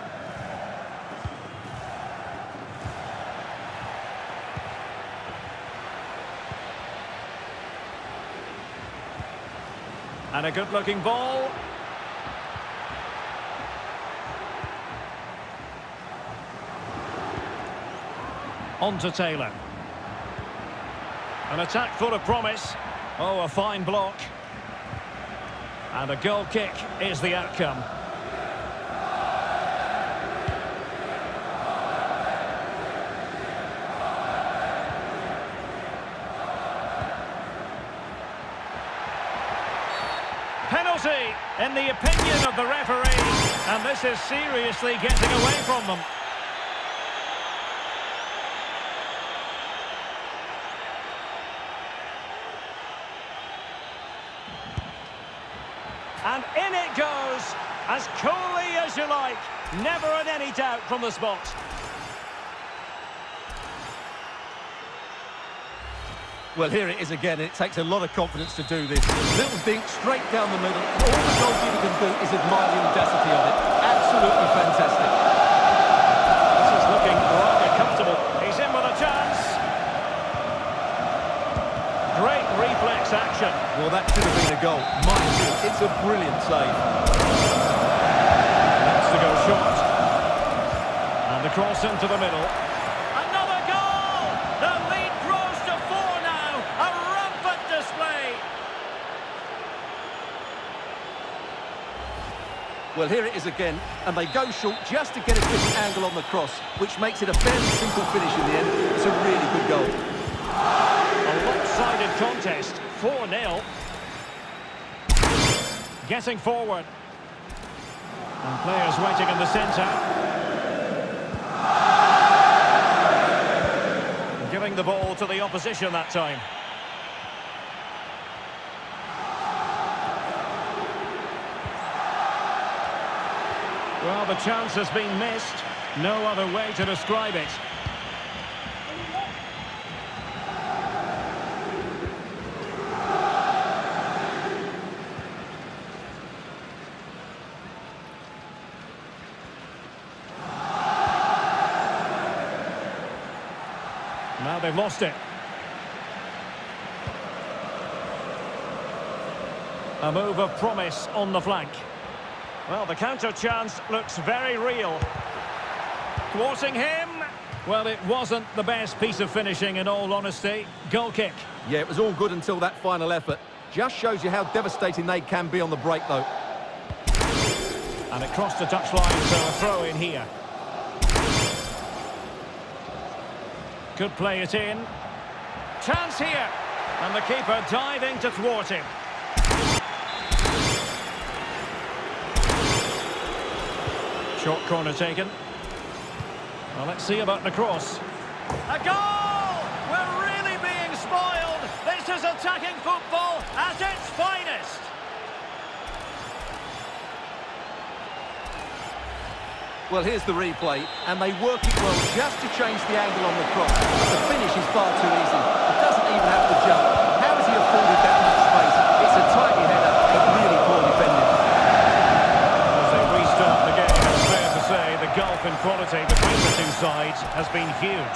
And a good-looking ball. On to Taylor. An attack full of promise. Oh, a fine block. And a goal kick is the outcome. Penalty, in the opinion of the referee, and this is seriously getting away from them. And in it goes, as coolly as you like, never in any doubt from the spot. Well, here it is again, and it takes a lot of confidence to do this. Little dink straight down the middle. All the goalkeeper can do is admire the audacity of it. Absolutely fantastic. This is looking rather comfortable. He's in with a chance. Great reflex action. Well, that should have been a goal. Mind you, it's a brilliant save. That's to go short. And the cross into the middle. Another goal! The lead grows to 4 now. A rampant display. Well, here it is again, and they go short just to get a different angle on the cross, which makes it a fairly simple finish in the end. It's a really good goal. A lopsided contest, 4-0. Getting forward. And players waiting in the centre. Giving the ball to the opposition that time. Well, the chance has been missed. No other way to describe it. Now they've lost it. A move of promise on the flank. Well, the counter chance looks very real. Thwarting him. Well, it wasn't the best piece of finishing, in all honesty. Goal kick. Yeah, it was all good until that final effort. Just shows you how devastating they can be on the break, though. And it crossed the touchline, so a throw in here. Could play it in. Chance here. And the keeper diving to thwart him. Short corner taken. Well, let's see about the cross. A goal! We're really being spoiled. This is attacking football at its finest. Well, here's the replay, and they work it well just to change the angle on the cross. The finish is far too easy. It doesn't even have to jump. How has he afforded that much space? It's a tidy header, but really poor defending. As they restart the game, it's fair to say the gulf in quality between the two sides has been huge.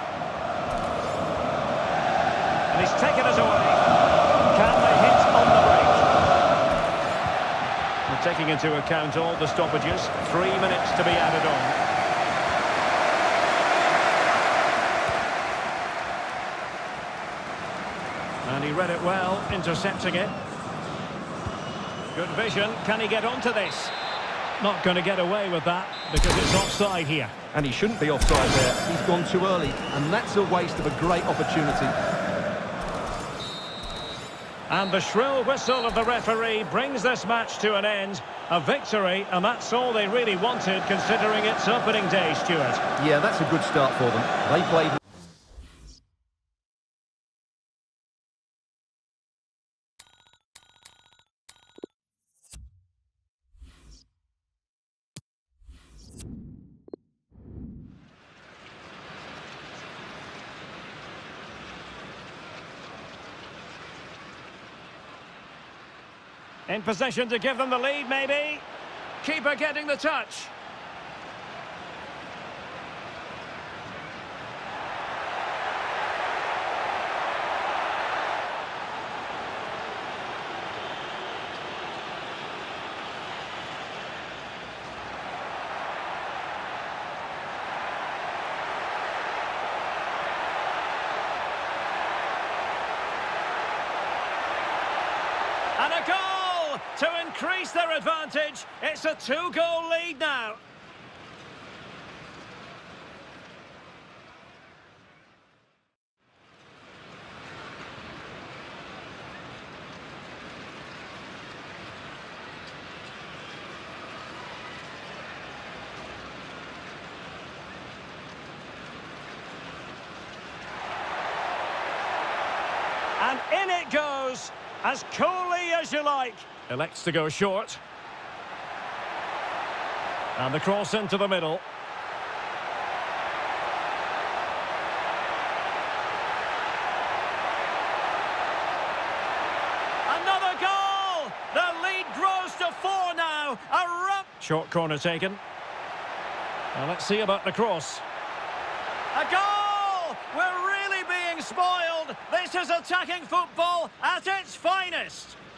And he's taken it away. Can they hit on the break? Taking into account all the stoppages, 3 minutes to be added on. And he read it well, intercepting it. Good vision. Can he get onto this? Not going to get away with that because it's offside here. And he shouldn't be offside there. He's gone too early, and that's a waste of a great opportunity. And the shrill whistle of the referee brings this match to an end. A victory, and that's all they really wanted, considering its opening day, Stuart. Yeah, that's a good start for them. They played... In possession to give them the lead, maybe. Keeper getting the touch. And a goal! To increase their advantage. It's a 2-goal lead now. And in it goes, as coolly as you like. Elects to go short. And the cross into the middle. Another goal! The lead grows to 4 now. Short corner taken. Now let's see about the cross. A goal! We're really being spoiled. This is attacking football at its finest.